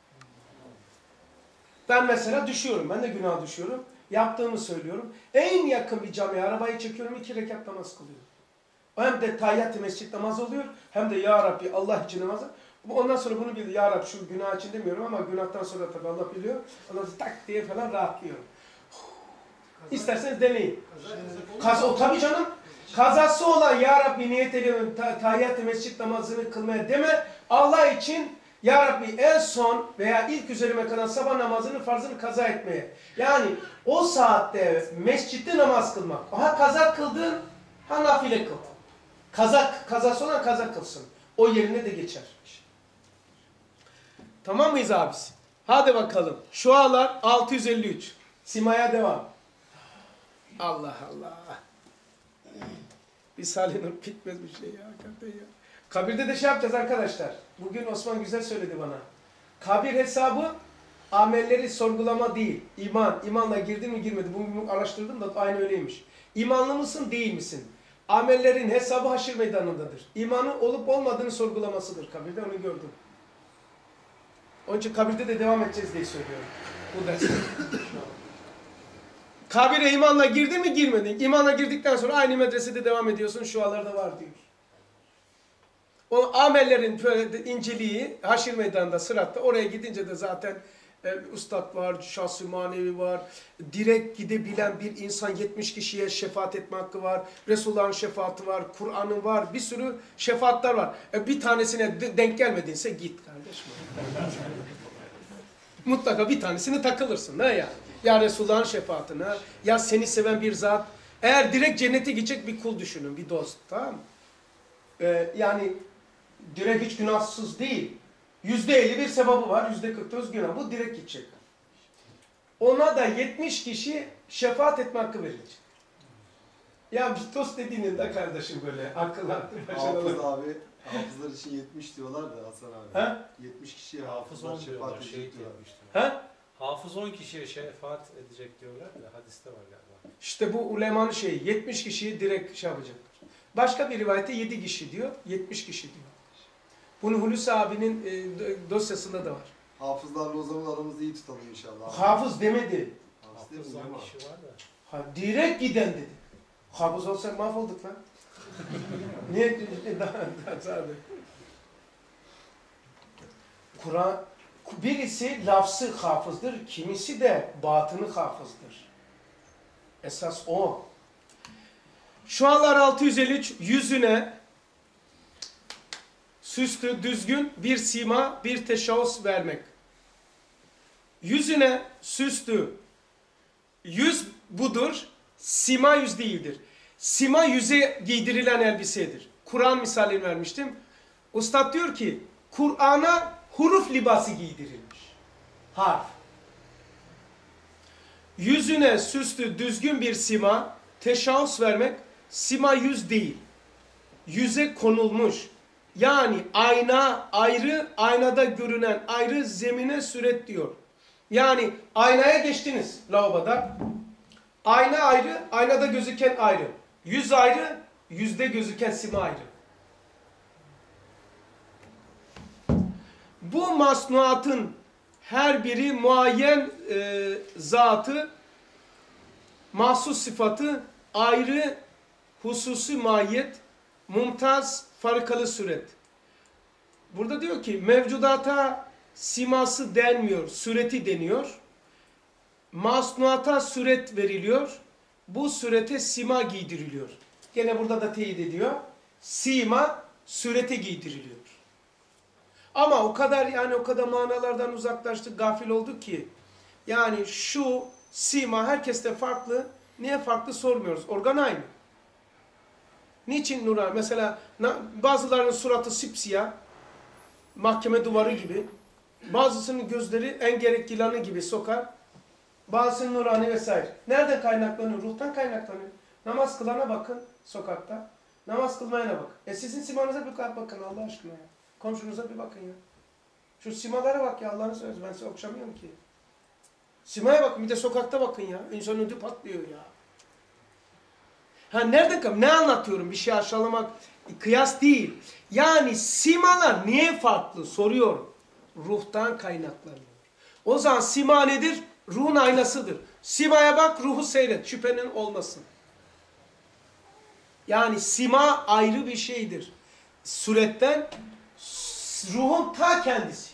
Speaker 1: Ben mesela düşüyorum. Ben de günah düşüyorum. Yaptığımı söylüyorum. En yakın bir camiye arabayı çekiyorum. 2 rekat namaz kılıyorum. Hem de tahiyyat-ı mescid namaz oluyor. Hem de ya Rabbi Allah için namaz. Ondan sonra bunu biliyor. Ya Rabbi şu günah için demiyorum ama günahtan sonra tabii Allah biliyor. Ondan sonra tak diye falan rahatlıyorum. İsterseniz deneyin. Tabii canım. Kazası olan ya Rabbi niyet ediyorum tahiyyat-ı mescid namazını kılmaya deme. Allah için ya Rabbi en son veya ilk üzerime kalan sabah namazının farzını kaza etmeye. Yani o saatte mescitte namaz kılmak. Ha kaza kıldın, ha nafile kıldın. Kazası olan kaza kılsın. O yerine de geçer. Tamam mıyız abisi? Hadi bakalım. Şualar 653. Simaya devam. Allah Allah. Bir Salih Nur bitmez bir şey ya. Kabirde de şey yapacağız arkadaşlar. Bugün Osman güzel söyledi bana. Kabir hesabı amelleri sorgulama değil. İmanla girdin mi girmedi. Bunu araştırdım da aynı öyleymiş. İmanlı mısın değil misin? Amellerin hesabı haşir meydanındadır. İmanı olup olmadığını sorgulamasıdır kabirde. Onu gördüm. Onun için kabirde de devam edeceğiz diye söylüyorum. Bu derste. Kabire imanla girdin mi girmedin. İmanla girdikten sonra aynı medresede devam ediyorsun. Şualarda var diyor. O amellerin böyle inceliği haşir meydanında sıratta. Oraya gidince de zaten ustad var, şahs-ı manevi var. Direkt gidebilen bir insan 70 kişiye şefaat etme hakkı var. Resulullah'ın şefaati var, Kur'an'ın var. Bir sürü şefaatler var. Bir tanesine denk gelmedinse git kardeşim. Mutlaka bir tanesini takılırsın. Ne ya? Ya Resulullah'ın şefaatine, ya seni seven bir zat. Eğer direkt cennete gidecek bir kul düşünün, bir dost. Tamam mı? Yani direkt hiç günahsız değil. %51 sevabı var, %49 günah. Bu direkt gidecek. Ona da 70 kişi şefaat etme hakkı verilecek. Ya bir dost dediğinin de kardeşim böyle akıllı.
Speaker 6: Hafız abi, hafızlar için 70 diyorlar da Hasan abi.
Speaker 1: Ha?
Speaker 6: 70 kişiye
Speaker 3: Hafız 10
Speaker 6: hafızlar
Speaker 3: diyorlar,
Speaker 6: şefaat edecek diyorlar.
Speaker 1: Ha?
Speaker 3: Hafız 10 kişiye şefaat edecek diyorlar da hadiste var galiba.
Speaker 1: İşte bu ulemanın şeyi, 70 kişiyi direkt şey yapacak. Başka bir rivayette 7 kişi diyor, 70 kişi diyor. Bunu Hulusi abinin dosyasında da var.
Speaker 6: Hafızlarla o zaman aramızı iyi tutalım inşallah.
Speaker 1: Hafız demedi.
Speaker 6: Hafız değil
Speaker 3: Hafız
Speaker 6: mi?
Speaker 3: 10 kişi var da.
Speaker 1: Ha, direkt giden dedi. Hafız olsak mahvolduk lan. Niye? Daha Birisi lafzı hafızdır, kimisi de batını hafızdır. Esas o. Şu anlar 653 yüzüne süslü, düzgün bir sima, bir teşahhüs vermek. Yüzüne süslü, yüz budur, sima yüz değildir. Sima yüze giydirilen elbisedir. Kur'an misalini vermiştim. Ustad diyor ki, Kur'an'a huruf libası giydirilmiş. Harf. Yüzüne süslü, düzgün bir sima, teşahhüs vermek, sima yüz değil. Yüze konulmuş. Yani ayna ayrı, aynada görünen ayrı, zemine suret diyor. Yani aynaya geçtiniz lavaboda. Ayna ayrı, aynada gözüken ayrı. Yüz ayrı, yüzde gözüken sima ayrı. Bu masnuatın her biri muayyen zatı, mahsus sıfatı, ayrı, hususi mahiyet, mumtaz, farikalı suret. Burada diyor ki mevcudata siması denmiyor, sureti deniyor. Masnuata suret veriliyor. Bu surete sima giydiriliyor. Gene burada da teyit ediyor. Sima surete giydiriliyor. Ama o kadar manalardan uzaklaştık, gafil olduk ki yani şu sima herkeste farklı. Niye farklı sormuyoruz. Organ aynı. Niçin nurani? Mesela bazılarının suratı sipsiyah, mahkeme duvarı gibi. Bazısının gözleri engerek yılanı gibi sokar. Bazısının nurani vesaire. Nereden kaynaklanıyor? Ruhtan kaynaklanıyor. Namaz kılana bakın sokakta. Namaz kılmayana bakın. Sizin simanıza bir bakın Allah aşkına ya. Komşunuza bir bakın ya. Şu simalara bak ya Allah'ını seversen ben size okşamıyorum ki. Simaya bakın bir de sokakta bakın ya. İnsanın ödü patlıyor ya. Ne anlatıyorum? Bir şey aşağılamak kıyas değil. Yani simalar niye farklı soruyorum. Ruhtan kaynaklanıyor. O zaman sima nedir? Ruhun aynasıdır. Simaya bak, ruhu seyret. Şüphenin olmasın. Yani sima ayrı bir şeydir. Suretten ruhun ta kendisi.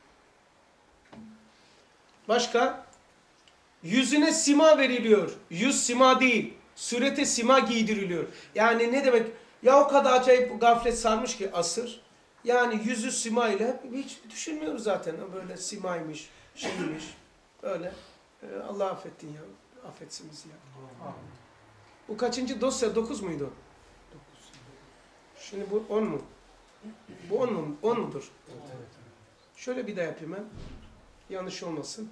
Speaker 1: Başka? Yüzüne sima veriliyor. Yüz sima değil. Surete sima giydiriliyor. Yani ne demek? Ya o kadar acayip gaflet sarmış ki asır. Yani yüzü sima ile hiç düşünmüyoruz zaten. Böyle simaymış, şeymiş. Öyle. Allah affettin ya. Affetsin bizi ya. Bu kaçıncı dosya? 9 muydu? 9. Şimdi bu 10 mu? Bu 10 mu? 10 mudur? Evet. Şöyle bir daha yapayım ben. Yanlış olmasın.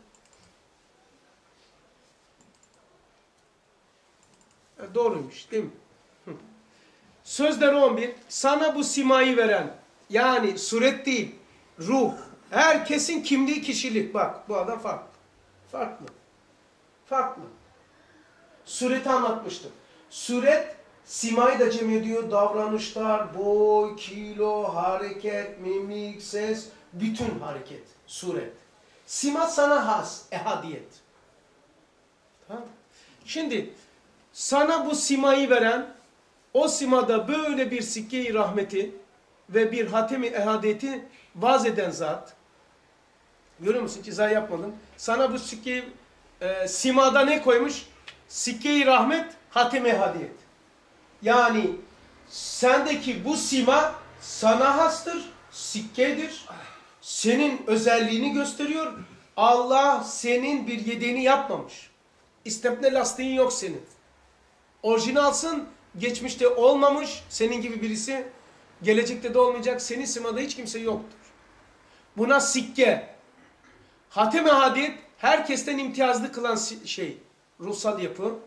Speaker 1: Doğruymuş değil mi? Sözleri 11. Sana bu simayı veren, yani suret değil, ruh, herkesin kimliği, kişilik. Bak bu adam farklı. Farklı. Farklı. Sureti anlatmıştım. Suret, simayı da cem ediyor. Davranışlar, boy, kilo, hareket, mimik, ses, bütün hareket. Suret. Sima sana has, ehadiyet. Tamam. Şimdi sana bu simayı veren, o simada böyle bir sikke-i rahmeti ve bir hatem-i ehadiyeti vaz eden zat. Görüyor musun? Hiç izah yapmadım. Sana bu sikke-i simada ne koymuş? Sikke-i rahmet, hatem-i ehadiyet. Yani sendeki bu sima sana hastır, sikkedir. Senin özelliğini gösteriyor. Allah senin bir yedeğini yapmamış. İstepne lastiğin yok senin. Orijinalsın, geçmişte olmamış, senin gibi birisi, gelecekte de olmayacak, senin simada hiç kimse yoktur. Buna sikke, hatem-i ehadiyet, herkesten imtiyazlı kılan şey, ruhsal yapı.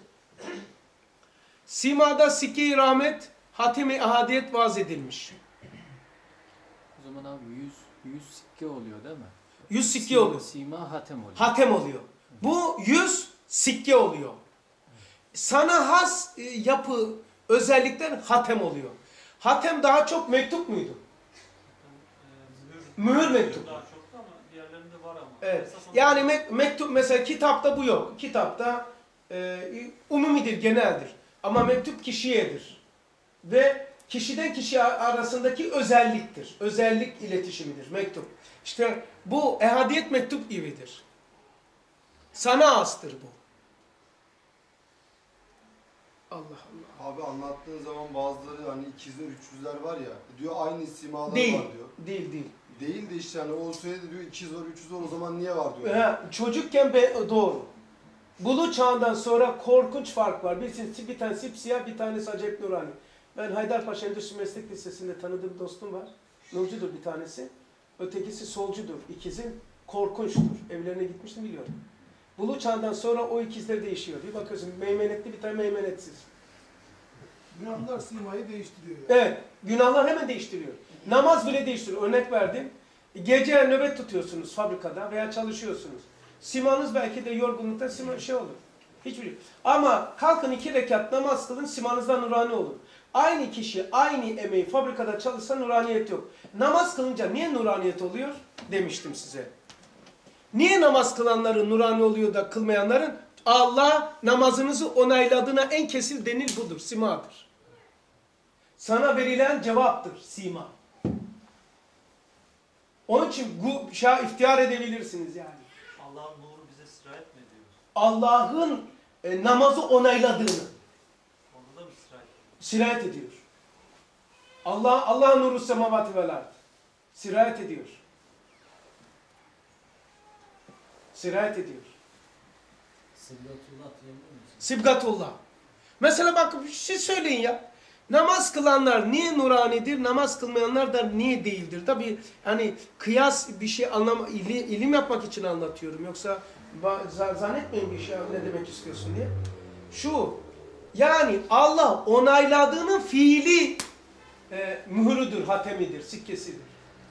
Speaker 1: Simada sikke-i rahmet, hatem-i ehadiyet vaz edilmiş.
Speaker 4: O zaman abi 100 sikke oluyor değil mi?
Speaker 1: 100 sikke oluyor.
Speaker 4: Sima hatem oluyor.
Speaker 1: Hatem oluyor. Bu 100 sikke oluyor. Sana has yapı, özellikler hatem oluyor. Hatem daha çok mektup muydu? Mühür mektup.
Speaker 3: Daha çok da ama diğerlerinde var ama.
Speaker 1: Evet. Yani mektup mesela kitapta bu yok. Kitapta umumidir, geneldir. Ama mektup kişiyedir. Ve kişiden kişi arasındaki özelliktir. Özellik iletişimidir mektup. İşte bu ehadiyet mektup gibidir. Sana astır bu. Allah Allah.
Speaker 6: Abi anlattığın zaman bazıları hani ikizler, üçüzler var ya, diyor aynı simalar
Speaker 1: Değil.
Speaker 6: var diyor.
Speaker 1: Değil.
Speaker 6: Değil de işte hani o söyledi diyor ikiz var, üçüz var o zaman niye var diyor.
Speaker 1: Çocukken doğru. Bulu çağından sonra korkunç fark var. Bir tane sipsiyah, bir tanesi acayip nurani. Ben Haydarpaşa Endüstri Meslek Lisesi'nde tanıdığım dostum var. Nurcudur bir tanesi. Ötekisi solcudur. İkizin korkunçtur. Evlerine gitmiştim biliyorum. Bulu çağından sonra o ikizler değişiyor. Bir bakıyorsun meymenetli bir tane meymenetsiz.
Speaker 2: Günahlar simayı değiştiriyor. Yani.
Speaker 1: Evet. Günahlar hemen değiştiriyor. Namaz bile değiştiriyor. Örnek verdim. Gece nöbet tutuyorsunuz fabrikada veya çalışıyorsunuz. Simanız belki de yorgunlukta şey olur. Hiçbir. Ama kalkın 2 rekat namaz kılın, simanızdan nurani olur. Aynı kişi, aynı emeği fabrikada çalışsa nuraniyet yok. Namaz kılınca niye nuraniyet oluyor? Demiştim size. Niye namaz kılanların nurani oluyor da kılmayanların? Allah namazınızı onayladığına en kesin delil budur, simadır. Sana verilen cevaptır, sima. Onun için iftihar edebilirsiniz yani.
Speaker 3: Allah'ın nuru bize sirayet mi ediyor?
Speaker 1: Allah'ın namazı onayladığını
Speaker 3: Onda da mı sirayet ediyor?
Speaker 1: sirayet ediyor. Allah'ın nuru semavati vel ard. Sirayet ediyor. Sirayet ediyor.
Speaker 4: Sıbgatullah diyebilir misin?
Speaker 1: Sibgatullah. Mesela bakın bir şey söyleyin ya. Namaz kılanlar niye nuranidir, namaz kılmayanlar da niye değildir? Tabii hani kıyas bir şey ilim yapmak için anlatıyorum. Yoksa zannetmeyin bir şey ne demek istiyorsun diye. Şu, yani Allah onayladığının fiili mührüdür, hatemidir, sikkesidir.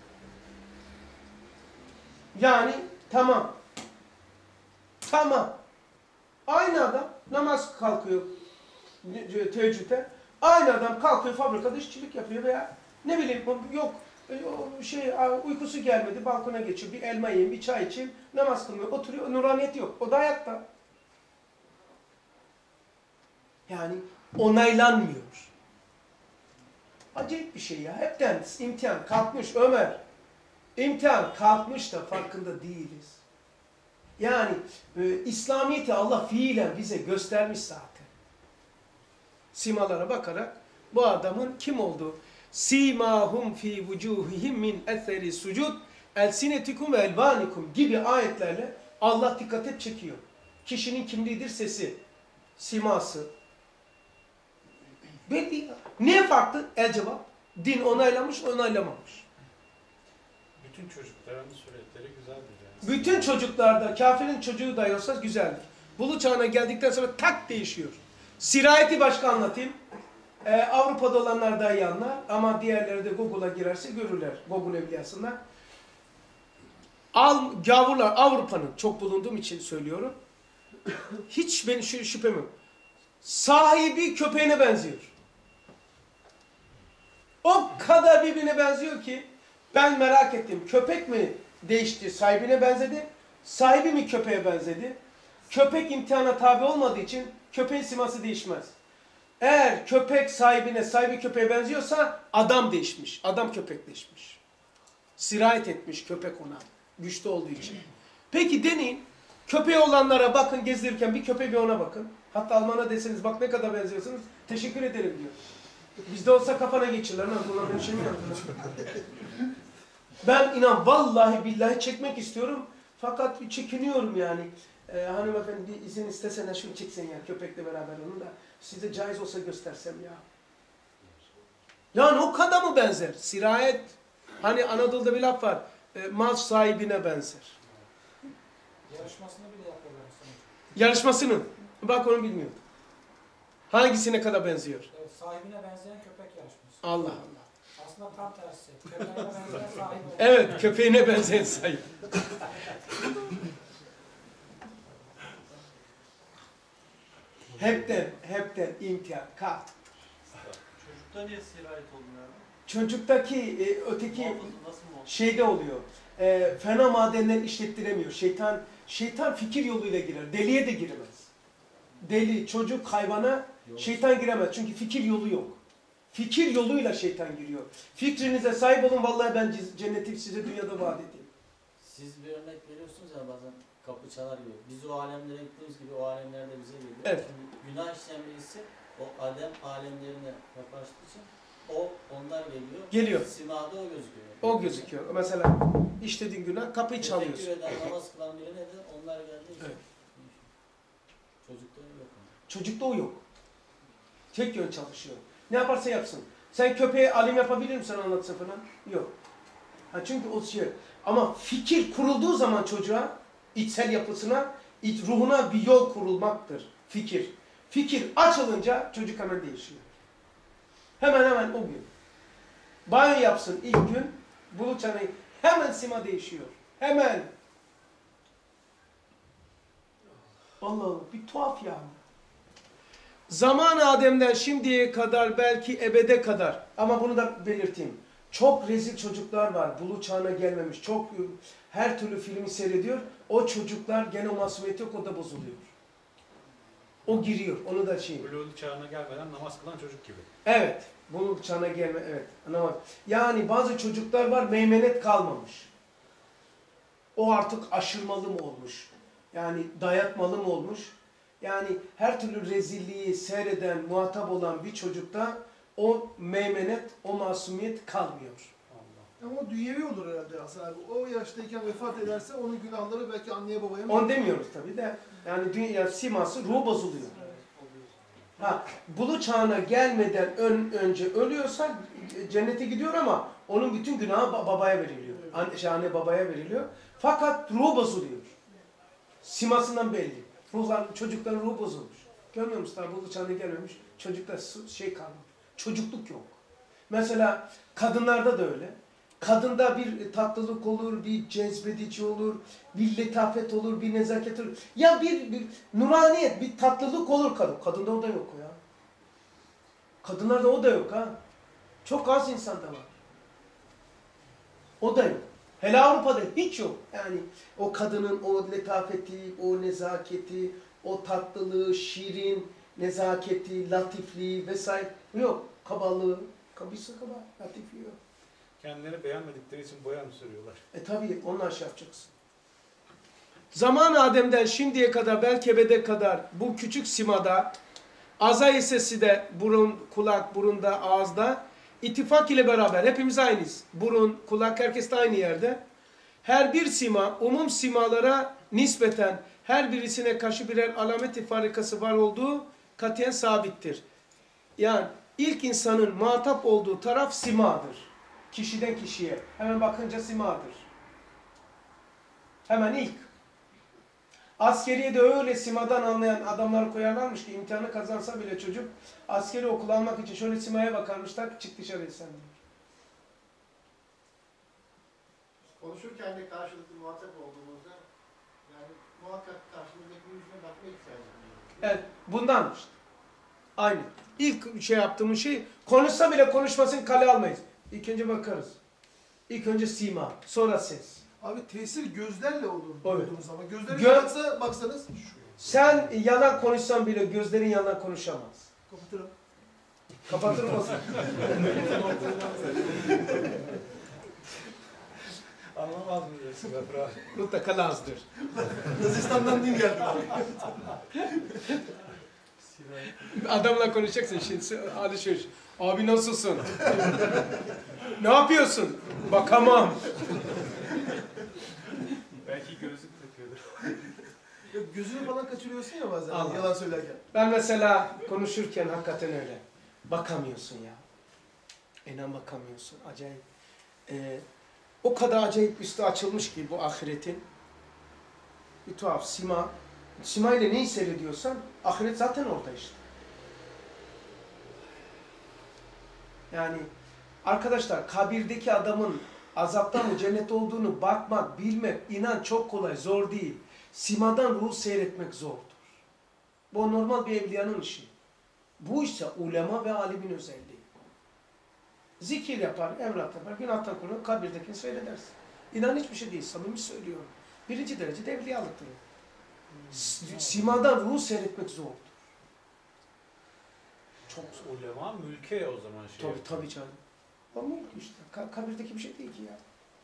Speaker 1: Yani tamam. Tamam. Aynı adam namaz kalkıyor teheccüde. Aynı adam kalkıyor fabrikada işçilik yapıyor veya ne bileyim yok uykusu gelmedi balkona geçiyor bir elma yiyeyim bir çay içeyim namaz kılmıyor oturuyor nuraniyeti yok o da hayatta. Yani onaylanmıyor. Acayip bir şey ya hepten imtihan kalkmış Ömer. İmtihan kalkmış da farkında değiliz. Yani İslamiyet'i Allah fiilen bize göstermiş zaten. Simalara bakarak bu adamın kim olduğu. Simahum fi vucuhihim min eseri sucud elsinetikum ve elvanikum gibi ayetlerle Allah dikkat et çekiyor. Kişinin kimliğidir sesi, siması. Belli. Niye farklı? El cevap. Din onaylamış, onaylamamış.
Speaker 3: Bütün çocukların suretleri güzeldir yani.
Speaker 1: Bütün çocuklarda kafirin çocuğu dahi olsa güzeldir. Bulu çağına geldikten sonra tak değişiyor. Sirayeti başka anlatayım. Avrupa'da olanlar daha iyi anlar ama diğerleri de Google'a girerse görürler. Google evliyasında. Gavurlar Avrupa'nın çok bulunduğum için söylüyorum. Hiç benim şüphem yok. Sahibi köpeğine benziyor. O kadar birbirine benziyor ki ben merak ettim. Köpek mi değişti, sahibine benzedi? Sahibi mi köpeğe benzedi? Köpek imtihana tabi olmadığı için köpeğin siması değişmez. Eğer köpek sahibine, sahibi köpeğe benziyorsa adam değişmiş. Adam köpekleşmiş. Sirayet etmiş köpek ona. Güçlü olduğu için. Peki deneyin. Köpeği olanlara bakın gezdirirken bir köpeğe bir ona bakın. Hatta Alman'a deseniz bak ne kadar benziyorsunuz. Teşekkür ederim diyor. Bizde olsa kafana geçirler. Bunlar bir şey mi yaptılar? Ben inan vallahi billahi çekmek istiyorum. Fakat çekiniyorum yani. Hanımefendi bir izin istesene şunu çeksen ya köpekle beraber onu da size caiz olsa göstersem ya. Yani o kadar mı benzer? Sirayet. Hani Anadolu'da bir laf var. Mal sahibine benzer.
Speaker 4: Yarışmasını bile yapıyorlar sanırım.
Speaker 1: Yarışmasının. Bak onu bilmiyorum. Hangisine kadar benziyor?
Speaker 4: Evet, sahibine benzeyen köpek yarışması.
Speaker 1: Allah Allah.
Speaker 4: Aslında tam tersi. Köpeğine benzeyen sahibi.
Speaker 1: Evet köpeğine benzeyen sahip. Hepten imtihan, kart.
Speaker 3: Çocukta niye sirayet olmuyor abi?
Speaker 1: Çocuktaki öteki
Speaker 3: Nasıl mı oldu?
Speaker 1: şeyde oluyor. Fena madenler işlettiremiyor. Şeytan fikir yoluyla girer. Deliye de giremez. Deli, çocuk, hayvana şeytan giremez. Çünkü fikir yolu yok. Fikir yoluyla şeytan giriyor. Fikrinize sahip olun, vallahi ben cenneti size dünyada vaat edeyim.
Speaker 4: Siz bir örnek veriyorsunuz ya bazen kapı çalar gibi. Biz o alemlere gittiğimiz gibi o alemler de bize geliyor.
Speaker 1: Evet.
Speaker 4: Şimdi günah işleyen birisi o Adem alemlerine yaklaştığı için onlar geliyor.
Speaker 1: Geliyor.
Speaker 4: Simada o gözüküyor.
Speaker 1: O gözüküyor. Mesela işlediğin günah kapıyı çalıyorsun.
Speaker 4: Teşekkür eden, namaz kılan birine de onlar geldiği için.
Speaker 1: Evet.
Speaker 4: Çocukta yok ama.
Speaker 1: Çocukta o yok. Tek yön çalışıyor. Ne yaparsa yapsın. Sen köpeğe alim yapabilir misin, anlatsa falan? Yok. Ha çünkü o şey. Ama fikir kurulduğu zaman çocuğa, içsel yapısına, ruhuna bir yol kurulmaktır. Fikir. Fikir açılınca çocuk hemen değişiyor. Hemen o gün. Banyo yapsın ilk gün, bulut çanayı, hemen sima değişiyor. Hemen. Allah Allah, bir tuhaf yani. Zaman Adem'den şimdiye kadar, belki ebede kadar, ama bunu da belirteyim. Çok rezil çocuklar var, bulut çağına gelmemiş, çok her türlü filmi seyrediyor. O çocuklar gene o masumiyeti yok, o da bozuluyor. O giriyor, onu da şey.
Speaker 3: Bulut çağına gelmeden namaz kılan çocuk gibi.
Speaker 1: Evet, bulut çağına gelme, evet. Namaz. Yani bazı çocuklar var, meymenet kalmamış. O artık aşırmalı mı olmuş? Yani dayatmalı mı olmuş? Yani her türlü rezilliği seyreden, muhatap olan bir çocukta o meymenet, o masumiyet kalmıyor.
Speaker 2: Ama dünyevi olur herhalde aslında abi. O yaştayken vefat ederse onun günahları belki anneye babaya mı?
Speaker 1: Onu demiyoruz tabii de. Yani dünya siması, ruh bozuluyor. Ha, bulut çağına gelmeden önce ölüyorsa cennete gidiyor ama onun bütün günahı babaya veriliyor. Anne babaya veriliyor. Fakat ruh bozuluyor. Simasından belli. Çocukların ruhu bozulmuş. Görmüyor musun? Tabi bulut çağına gelmemiş. Çocukta şey kalmadı. Çocukluk yok. Mesela kadınlarda da öyle. Kadında bir tatlılık olur, bir cezbedici olur, bir letafet olur, bir nezaket olur. Ya bir nuraniyet, bir tatlılık olur kadın. Kadında o da yok ya. Kadınlarda o da yok ha. Çok az insanda var. O da yok. Hele Avrupa'da hiç yok. Yani o kadının o letafeti, o nezaketi, o tatlılığı, şirin, nezaketi, latifliği vesaire yok. Kabalığı, kabisa kaba, latifliği yok.
Speaker 3: Kendileri beğenmedikleri için boya mı sürüyorlar?
Speaker 1: Tabii onlar şey yapacaksın. Zaman Adem'den şimdiye kadar, belki ebede kadar bu küçük simada, aza hissesi de burun, kulak, burunda, ağızda, ittifak ile beraber hepimiz aynıyız. Burun, kulak, herkes de aynı yerde. Her bir sima, umum simalara nispeten her birisine karşı birer alamet-i farikası var olduğu katiyen sabittir. Yani ilk insanın muhatap olduğu taraf simadır. Kişiden kişiye. Hemen bakınca simadır. Hemen ilk. Askeriye de öyle simadan anlayan adamlar koyarlarmış ki imtihanı kazansa bile çocuk askeri okul almak için şöyle simaya bakarmışlar ki çık dışarıya sen diyor.
Speaker 7: Konuşurken de karşılıklı muhatap olduğumuzda yani muhakkak karşımızdaki yüzüne bakma ihtiyacı duyuyoruz.
Speaker 1: Evet, bundanmış. Aynı. İlk şey yaptığımız şey, konuşsa bile konuşmasın kale almayız. İlk önce bakarız. İlk önce sima, sonra ses.
Speaker 2: Abi tesir gözlerle olur
Speaker 1: Evet.
Speaker 2: duyduğunuz zaman. Gözlerine baksanız
Speaker 1: Sen yalan konuşsan bile gözlerin yalan konuşamaz.
Speaker 2: kapatırım.
Speaker 1: Kapatır mısın?
Speaker 3: Anlamaz mı diyorsun Gafur abi?
Speaker 1: Mutlaka lazdır.
Speaker 2: Nazistan'dan din geldi abi.
Speaker 1: Adamla konuşacaksın şimdi alışveriş. Abi nasılsın? Ne yapıyorsun? Bakamam.
Speaker 3: Belki gözlük takıyordur.
Speaker 2: Yok, gözünü falan kaçırıyorsun ya bazen
Speaker 1: Allah.
Speaker 2: yalan söylerken.
Speaker 1: Ben mesela konuşurken hakikaten öyle. Bakamıyorsun ya. İnan bakamıyorsun. Acayip. O kadar acayip üstü açılmış ki bu ahiretin. Bir tuhaf sima. Sima ile neyi seyrediyorsan ahiret zaten orada işte. Yani arkadaşlar kabirdeki adamın azaptan mı cennet olduğunu bakmak, bilmek, inan çok kolay, zor değil. Simadan ruhu seyretmek zordur. Bu normal bir evliyanın işi. Bu ise ulema ve alimin özelliği. Zikir yapar, evrat yapar, günahtan kurulur, kabirdekini seyredersin. İnan hiçbir şey değil, samimi söylüyorum. Birinci derecede evliyalıktır. Simadan ruhu seyretmek zordur.
Speaker 3: Çok ulema mülke o zaman şey.
Speaker 1: Tabii canım. O mülk işte. Kabirdeki bir şey değil ki ya.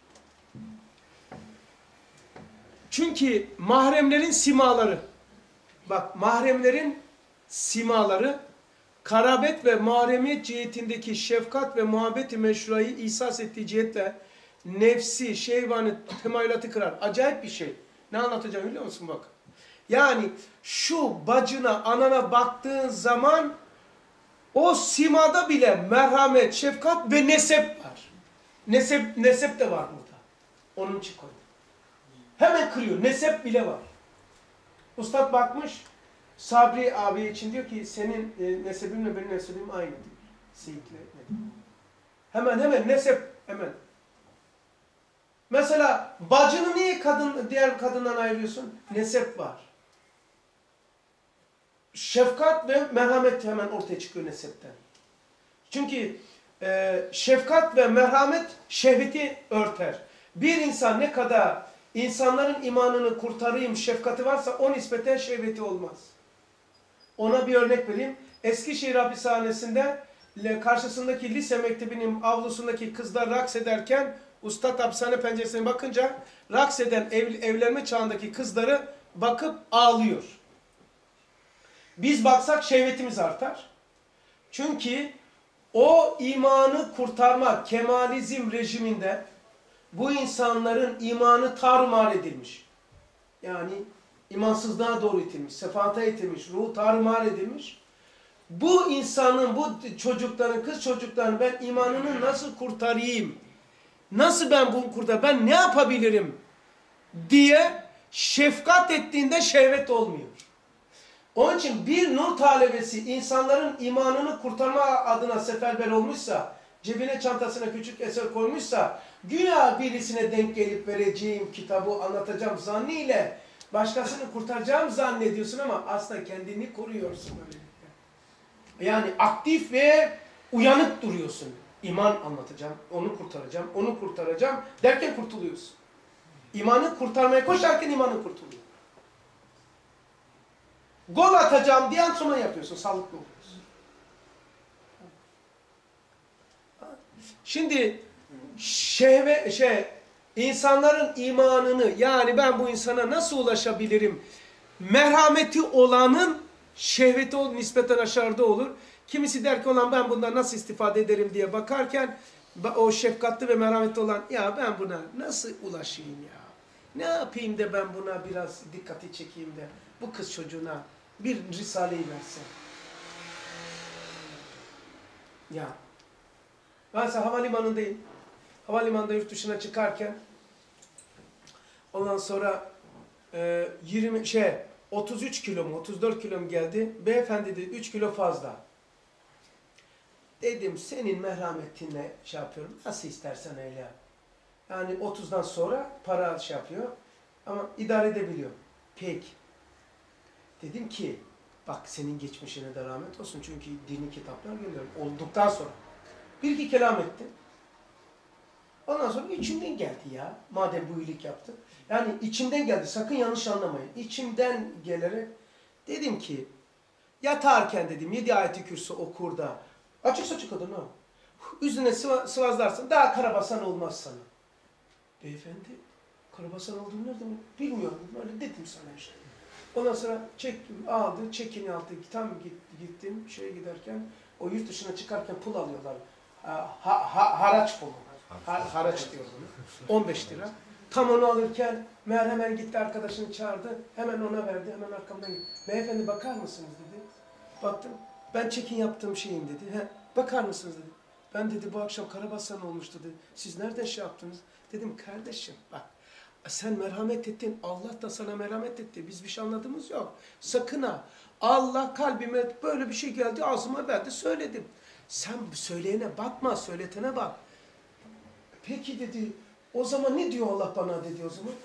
Speaker 1: Çünkü mahremlerin simaları, bak mahremlerin simaları, karabet ve mahremiyet cihetindeki şefkat ve muhabbet-i meşruayı ihsas ettiği cihetle nefsi, şeyvanı, temayülatı kırar. Acayip bir şey. Ne anlatacağım biliyor musun bak. Yani şu bacına, anana baktığın zaman o simada bile merhamet, şefkat ve nesep var. Nesep de var burada. Onun için koydum. Hemen kırıyor. Nesep bile var. Ustad bakmış, Sabri abi için diyor ki senin nesebimle benim nesebim aynı diyor. Seyit'le. Hemen nesep hemen. Mesela bacını niye diğer kadından ayırıyorsun? Nesep var. Şefkat ve merhamet hemen ortaya çıkıyor nesepten. Çünkü şefkat ve merhamet şehveti örter. Bir insan ne kadar insanların imanını kurtarayım şefkati varsa o nispeten şehveti olmaz. Ona bir örnek vereyim. Eskişehir hapishanesinde karşısındaki lise mektebinin avlusundaki kızlar raks ederken ustad hapishane penceresine bakınca raks eden evlenme çağındaki kızları bakıp ağlıyor. Biz baksak şehvetimiz artar. Çünkü o imanı kurtarma, Kemalizm rejiminde bu insanların imanı tarumar edilmiş. Yani imansızlığa doğru itilmiş, sefata itilmiş, ruhu tarumar edilmiş. Bu insanın, bu çocukların, kız çocukların ben imanını nasıl kurtarayım? Nasıl ben bunu kurtarayım? Ben ne yapabilirim? Diye şefkat ettiğinde şehvet olmuyor. Onun için bir nur talebesi insanların imanını kurtarma adına seferber olmuşsa, cebine çantasına küçük eser koymuşsa, güya birisine denk gelip vereceğim kitabı anlatacağım zannıyla başkasını kurtaracağım zannediyorsun ama aslında kendini koruyorsun böylelikle. Yani aktif ve uyanık duruyorsun. İman anlatacağım, onu kurtaracağım, onu kurtaracağım derken kurtuluyorsun. İmanı kurtarmaya koşarken imanı kurtuluyor. Gol atacağım diye antrenman yapıyorsun, sağlıklı oluyorsun. Şimdi insanların imanını, yani ben bu insana nasıl ulaşabilirim? Merhameti olanın şehveti nispeten aşağıda olur. Kimisi der ki olan ben bundan nasıl istifade ederim diye bakarken o şefkatli ve merhametli olan ya ben buna nasıl ulaşayım ya? Ne yapayım da ben buna biraz dikkati çekeyim de bu kız çocuğuna bir risaleyi verse. Ya. Ben mesela havalimanındayım. Havalimanında yurt dışına çıkarken ondan sonra 33 kilo mu 34 kilo mu geldi. Beyefendi dedi 3 kilo fazla. Dedim senin merhametinle şey yapıyorum. Nasıl istersen öyle yap. Yani 30'dan sonra para şey yapıyor. Ama idare edebiliyor. Peki. Dedim ki bak senin geçmişine de rahmet olsun. Çünkü dini kitaplar görüyorum. Olduktan sonra. Bir iki kelam ettim. Ondan sonra içimden geldi ya. Madem bu iyilik yaptı. Yani içimden geldi. Sakın yanlış anlamayın. İçimden gelerek dedim ki yatarken dedim 7 ayet-i kürsü okur da açık saçık kadın ha. Üzerine sıvazlarsın. Daha karabasan olmaz sana. Beyefendi karabasan olduğunu nereden bilmiyorum. Böyle dedim sana işte. Ondan sonra çektim, aldı, çekini aldı. Tam gittim şeye giderken o yurt dışına çıkarken pul alıyorlar. Haraç pulu. Haraç diyor bunu. 15 lira. Tam onu alırken meğer hemen gitti arkadaşını çağırdı. Hemen ona verdi. Hemen arkamdan gitti. Beyefendi bakar mısınız dedi. Baktım. Ben çekin yaptığım şeyim dedi. Bakar mısınız dedi. Ben dedi bu akşam karabasan olmuş dedi. Siz nereden şey yaptınız? Dedim kardeşim bak. Sen merhamet ettin. Allah da sana merhamet etti. Biz bir şey anladığımız yok. Sakın ha. Allah kalbime böyle bir şey geldi. Ağzıma verdi. Söyledim. Sen söyleyene bakma. Söyletene bak. Peki dedi. O zaman ne diyor Allah bana dedi o zaman.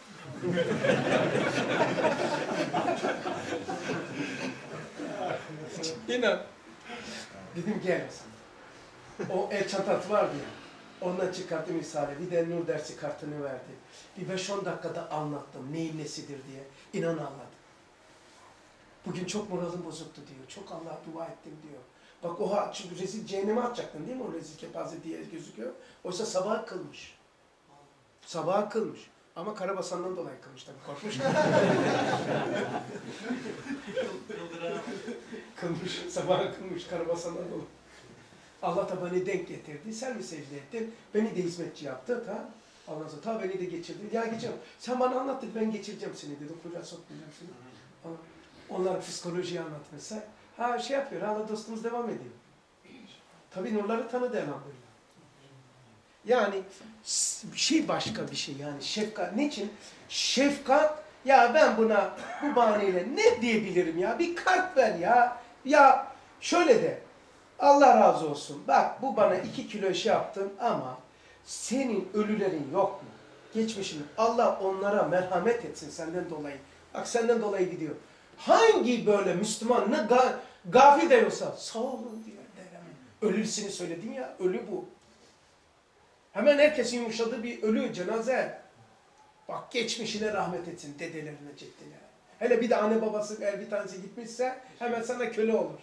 Speaker 1: İnan. Dedim gel sana. O el çantası vardı ya. Ondan çıkarttı misali. Bir de nur dersi kartını verdi. Bir 5-10 dakikada anlattım. Neyin nesidir diye. İnan anladım. Bugün çok moralim bozuktu diyor. Çok Allah'a dua ettim diyor. Bak oha çünkü rezil cehenneme atacaktın değil mi? O rezil kepaze diye gözüküyor. Oysa sabaha kılmış. Sabaha kılmış. Ama karabasandan dolayı kılmış tabii korkmuş. Kılmış, sabaha kılmış karabasandan dolayı. Allah da beni denk getirdi. Sen mi secde ettin? Beni de hizmetçi yaptı. Ta? Ondan sonra ta beni de geçirdi. Ya geçeceğim. Sen bana anlat dedi. Ben geçireceğim seni dedi. Kuyruğa sokmayacağım seni. Onlar psikolojiyi anlatmışsa. Ha şey yapıyor. Allah dostumuz devam ediyor. Tabii nurları tanıdı elhamdülillah. Yani şey başka bir şey yani şefkat. Niçin? Şefkat ya ben buna bu bahaneyle ne diyebilirim ya? Bir kart ver ya. Ya şöyle de. Allah razı olsun. Bak bu bana 2 kilo şey yaptın ama senin ölülerin yok mu? Geçmişini. Allah onlara merhamet etsin senden dolayı. Bak senden dolayı gidiyor. Hangi böyle Müslüman ne gafil de yoksa sağ olun diyor. Ölüsünü söyledin ya. Ölü bu. Hemen herkesin yumuşadığı bir ölü cenaze. Bak geçmişine rahmet etsin dedelerine ceddine. Hele bir de anne babası eğer bir tanesi gitmişse hemen sana köle olur.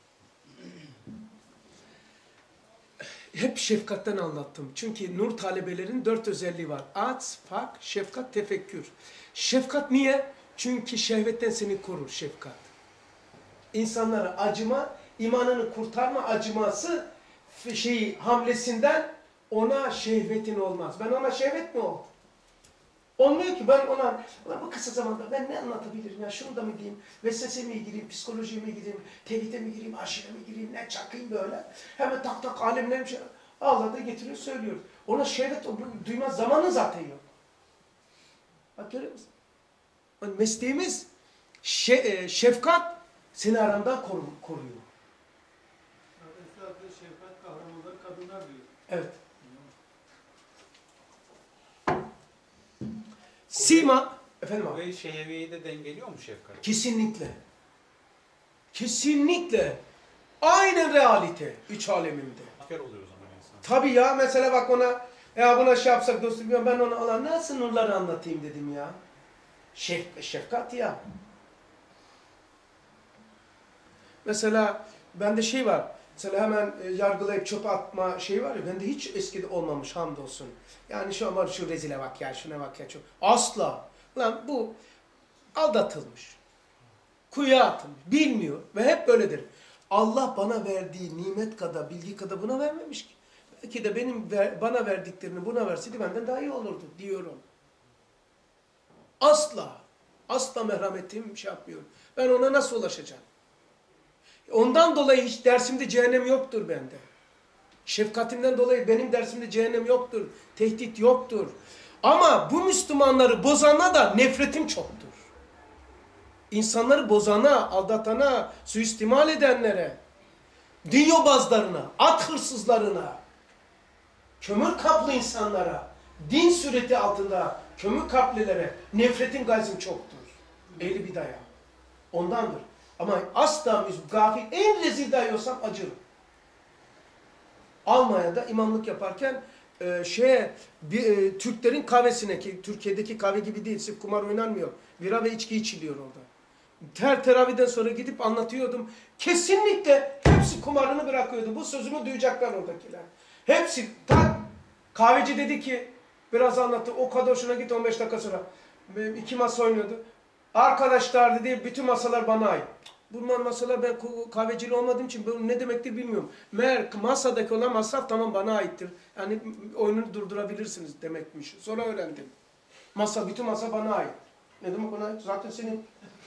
Speaker 1: Hep şefkatten anlattım. Çünkü nur talebelerin 4 özelliği var. Atf, fak, şefkat, tefekkür. Şefkat niye? Çünkü şehvetten seni korur şefkat. İnsanlara acıma, imanını kurtarma acıması hamlesinden ona şehvetin olmaz. Ben ona şehvet mi oldum? Olmuyor ki ben ona bu kısa zamanda ben ne anlatabilirim ya şunu da mı diyeyim, vesveseye mi gireyim, psikolojiye mi gireyim, tevhide mi gireyim, aşire mi gireyim, ne çakayım böyle. Hemen tak tak alemlerim şey. Allah da getiriyor söylüyor. Ona şehvet duymaz zamanı zaten yok. Bak görüyor musun? Yani mesleğimiz şefkat seni aramdan koruyor.
Speaker 2: Şefkat kahramanları kadınlar diyor.
Speaker 1: Evet. Sima, efendim abi.
Speaker 8: Ve şehveyi de dengeliyor mu şefkat?
Speaker 1: Kesinlikle. Kesinlikle. Aynen realite. 3 aleminde.
Speaker 8: Asker oluyor o zaman insan.
Speaker 1: Tabii ya mesela bak ona ya buna şey yapsak dostum ya ben ona Allah nasıl nurları anlatayım dedim ya. Şefkat ya. Mesela bende şey var. Mesela hemen yargılayıp çöpe atma şey var ya bende hiç eskide olmamış hamdolsun. Yani şu an şu rezile bak ya şuna bak ya çok. Asla. Lan bu aldatılmış. Kuyuya atılmış. Bilmiyor ve hep böyledir. Allah bana verdiği nimet kadar, bilgi kadar buna vermemiş ki. Belki de bana verdiklerini buna verseydi benden daha iyi olurdu diyorum. Asla. Asla merhametim şey yapmıyorum. Ben ona nasıl ulaşacağım? Ondan dolayı hiç dersimde cehennem yoktur bende. Şefkatimden dolayı benim dersimde cehennem yoktur. Tehdit yoktur. Ama bu Müslümanları bozana da nefretim çoktur. İnsanları bozana, aldatana, suistimal edenlere, din yobazlarına, at hırsızlarına, kömür kaplı insanlara, din sureti altında kömür kaplilere nefretin gazim çoktur. Ehli bidaya. Ondandır. Ama asla gafil, en rezil dahi olsam acırım. Almanya'da imamlık yaparken Türklerin kahvesine ki Türkiye'deki kahve gibi değil, sırf kumar oynanmıyor. Bira ve içki içiliyor orada. Teravihden sonra gidip anlatıyordum. Kesinlikle hepsi kumarını bırakıyordu. Bu sözümü duyacaklar oradakiler. Hepsi. Kahveci dedi ki biraz anlattı. O kadar hoşuna gitti 15 dakika sonra. 2 masa oynuyordu. Arkadaşlar dedi bütün masalar bana ait. Bunlar masalar ben kahvecili olmadığım için ben ne demektir bilmiyorum. Meğer masadaki olan masraf tamam bana aittir. Yani oyunu durdurabilirsiniz demekmiş. Sonra öğrendim. Bütün masa bana ait. Ne demek bana ait? Zaten senin.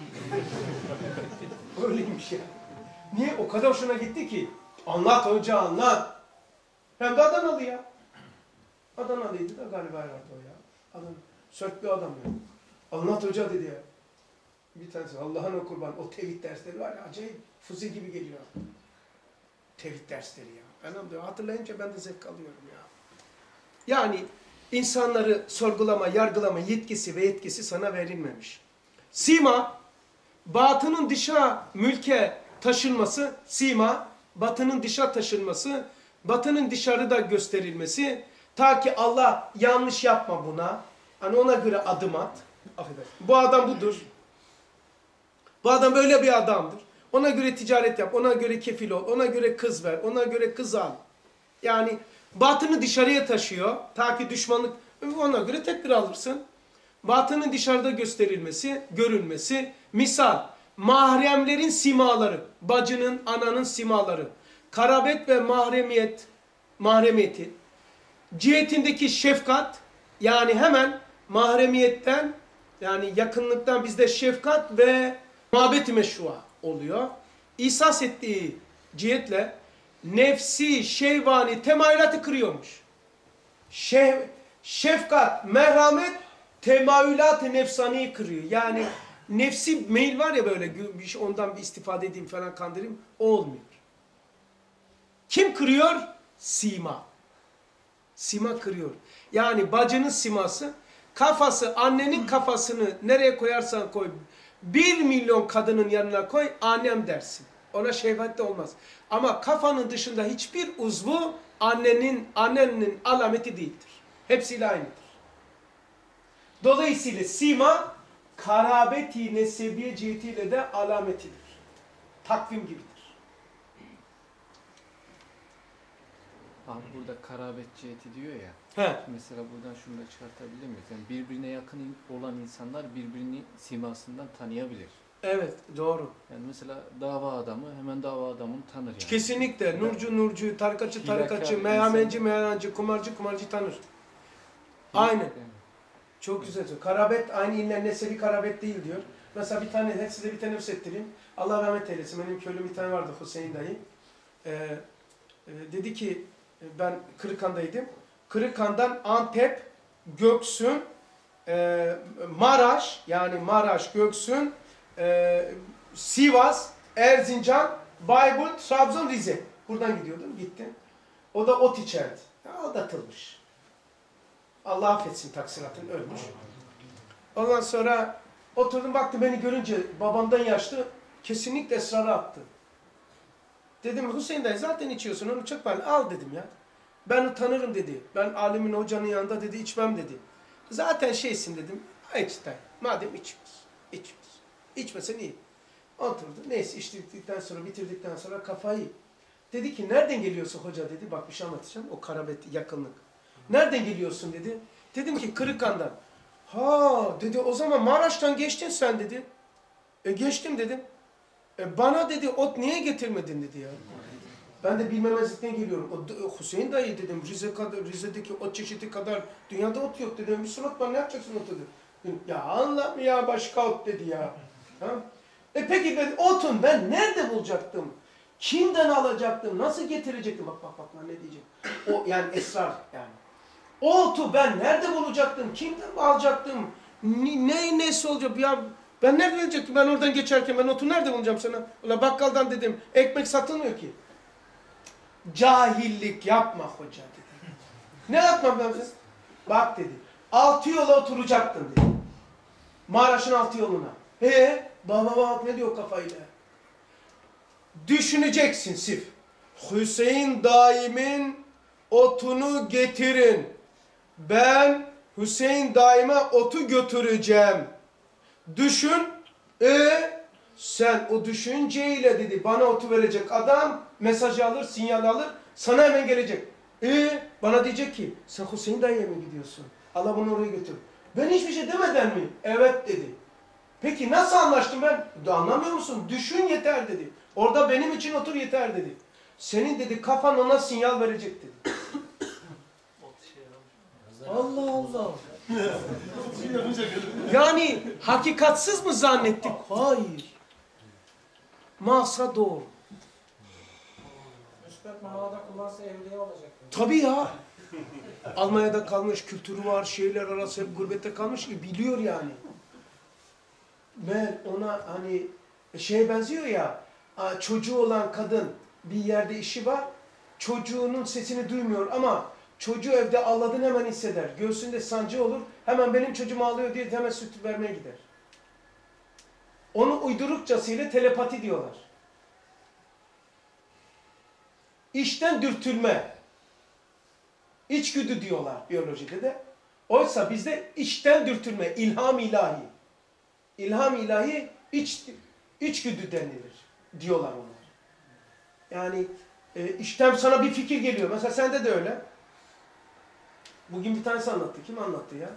Speaker 1: Öyleymiş ya. Niye? O kadar hoşuna gitti ki. Anlat hoca anlat. Hem de Adanalı ya. Adanalıydı da galiba herhalde o ya. Adam, sert bir adam ya. Anlat hoca dedi ya. Bir tanesi Allah'ın kurban. O tevhid dersleri var ya acayip fuzi gibi geliyor. Tevhid dersleri ya. Ben hatırlayınca ben de zevk alıyorum ya. Yani insanları sorgulama, yargılama yetkisi sana verilmemiş. Sima, batının dışa mülke taşınması, sima, batının dışa taşınması, batının dışarıda gösterilmesi, ta ki Allah yanlış yapma buna, hani ona göre adım at. Affedersin. Bu adam budur. Bu adam böyle bir adamdır. Ona göre ticaret yap, ona göre kefil ol, ona göre kız ver, ona göre kız al. Yani batını dışarıya taşıyor. Ta ki düşmanlık, ona göre tedbir alırsın. Batının dışarıda gösterilmesi, görülmesi. Misal, mahremlerin simaları, bacının, ananın simaları. Karabet ve mahremiyeti. Cihetindeki şefkat, yani hemen mahremiyetten, yani yakınlıktan bizde şefkat ve muhabbet-i meşrua oluyor. İhsas ettiği cihetle nefsi, şehvani temayülatı kırıyormuş. Şefkat, merhamet, temayülat-ı nefsaniyi kırıyor. Yani nefsi meyil var ya böyle, ondan bir istifade edeyim falan kandırayım, o olmuyor. Kim kırıyor? Sima. Sima kırıyor. Yani bacının siması, kafası, annenin kafasını nereye koyarsan koy, 1 milyon kadının yanına koy, annem dersin. Ona şehvet de olmaz. Ama kafanın dışında hiçbir uzvu annenin alameti değildir. Hepsiyle aynıdır. Dolayısıyla sima, karabeti nesebiye cihetiyle de alametidir. Takvim gibidir.
Speaker 9: Abi burada karabet ciheti diyor ya.
Speaker 1: He.
Speaker 9: Mesela buradan şunu da çıkartabilir miyiz? Yani birbirine yakın olan insanlar birbirini simasından tanıyabilir.
Speaker 1: Evet, doğru.
Speaker 9: Yani mesela dava adamı hemen dava adamını tanır yani.
Speaker 1: Kesinlikle. Nurcu, tarikatçı, meyhancı, kumarcı tanır. Aynen. Çok güzel. Karabet aynı iller nesebi karabet değil diyor. Mesela bir tane, size bir teneffüs ettireyim. Allah rahmet eylesin. Benim köylüm bir tane vardı, Hüseyin dayı. Dedi ki, ben Kırıkhan'daydım. Kırıkhan'dan Antep, Göksun, Maraş, yani Maraş, Göksun, Sivas, Erzincan, Bayburt, Trabzon, Rize. Buradan gidiyordum, gittim. O da ot içerdi. Aldatılmış. Allah affetsin, taksiratın, ölmüş. Ondan sonra oturdum, baktı beni görünce babamdan yaşlı, kesinlikle esrara attı. Dedim Hüseyin dayı zaten içiyorsun, onu çok ben al dedim ya. Ben utanırım dedi. Ben alimin hocanın yanında dedi içmem dedi. Zaten şeysin dedim. İç dayı. Madem içmez. İçmesen iyi. Oturdu. Neyse içtikten sonra, bitirdikten sonra kafayı. Dedi ki nereden geliyorsun hoca dedi. Bak bir şey anlatacağım. O karabet, yakınlık. Nereden geliyorsun dedi. Dedim ki Kırıkhan'dan. Ha dedi, o zaman Maraş'tan geçtin sen dedi. Geçtim dedim. Bana dedi ot niye getirmedin dedi ya. Ben de bilmemezlikten geliyorum. Hüseyin dayı dedim, Rize'deki ot çeşidi kadar dünyada ot yok dedim. Bir sürü ot var, ne yapacaksın otu dedim. Ya anlam ya, başka ot dedi ya. Ha? Peki ben otun ben nerede bulacaktım? Kimden alacaktım? Nasıl getirecektim? Bak ne diyeceğim. O yani esrar yani. O otu ben nerede bulacaktım? Kimden alacaktım? Nesi olacak? Ya ben nerede bilecektim? Ben oradan geçerken ben otu nerede bulacağım sana? Ulan bakkaldan dedim. Ekmek satılmıyor ki. Cahillik yapma hoca dedi. Ne yapmam lazım? Bak dedi. 6 yola oturacaktın dedi. Maraş'ın 6 yoluna. Bak ne diyor kafayla? Düşüneceksin Sif. Hüseyin daimin otunu getirin. Ben Hüseyin daima otu götüreceğim. Düşün. Sen o düşünceyle dedi bana otu verecek adam mesajı alır, sinyal alır, sana hemen gelecek. Bana diyecek ki sen Hüseyin dayıya mı gidiyorsun? Allah bunu oraya götür. Ben hiçbir şey demeden mi? Evet dedi. Peki nasıl anlaştım ben? Anlamıyor musun? Düşün yeter dedi. Orada benim için otur yeter dedi. Senin dedi kafan ona sinyal verecek dedi. Allah Allah. Yani hakikatsız mı zannettik? Hayır. Masa doğru.
Speaker 4: Müsbet manada kullansa evliya olacak.
Speaker 1: Tabii ya. Almanya'da kalmış, kültürü var, şehirler arası hep gurbette kalmış, biliyor yani. Ben ona hani benziyor ya, çocuğu olan kadın bir yerde işi var, çocuğunun sesini duymuyor ama çocuğu evde ağladığını hemen hisseder. Göğsünde sancı olur, hemen benim çocuğum ağlıyor diye hemen süt vermeye gider. Onu uydurukçasıyla telepati diyorlar. İçten dürtülme. İçgüdü diyorlar biyolojide de. Oysa bizde içten dürtülme, ilham ilahi. İlham ilahi içgüdü denilir. diyorlar onlar. Yani işten sana bir fikir geliyor. Mesela sende de öyle. Bugün bir tanesi anlattı. Kim anlattı ya?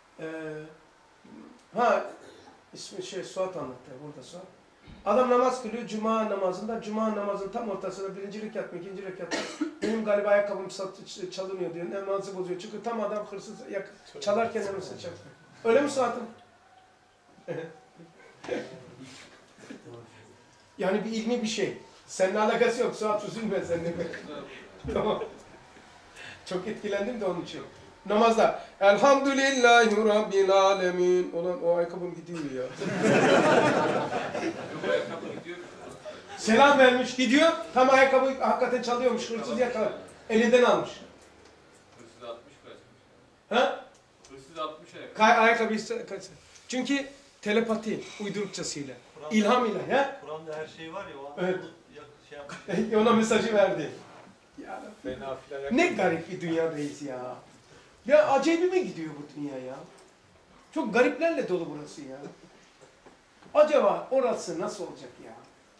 Speaker 1: İsmi Suat anlattı. Burada Suat. Adam namaz kılıyor. Cuma namazında. Cuma namazının tam ortasında 1. rekat mı 2. rekat mı? Benim galiba ayakkabım çalınıyor diyor. Namazı bozuyor. Çünkü tam adam hırsız çalarken namazı çalıyor. Öyle mi Suat'ım? Yani bir ilmi bir şey. Seninle alakası yok. Suat üzülme sen de. Tamam. Çok etkilendim de onun için. Namazda Elhamdülillahi Rabbil Alemin. Olan o ayakkabım gidiyor ya. Selam vermiş gidiyor. Tam ayakkabı hakikaten çalıyormuş. Hırsız yakalar. Elinden almış.
Speaker 10: Hırsız 60 kaçmış.
Speaker 1: Ha?
Speaker 10: Hırsız 60 ayakkabı.
Speaker 1: Ayakkabı kaç. Çünkü telepati uydurukçasıyla. İlham ile. He?
Speaker 3: Kur'an'da her şey var ya. O
Speaker 1: Evet.
Speaker 3: Şey yapmış.
Speaker 1: Ona mesajı verdi. Ya,
Speaker 3: Fena filan
Speaker 1: ne garip bir dünyadayız ya. Ya acayip gidiyor bu dünya ya. Çok gariplerle dolu burası ya. Acaba orası nasıl olacak ya?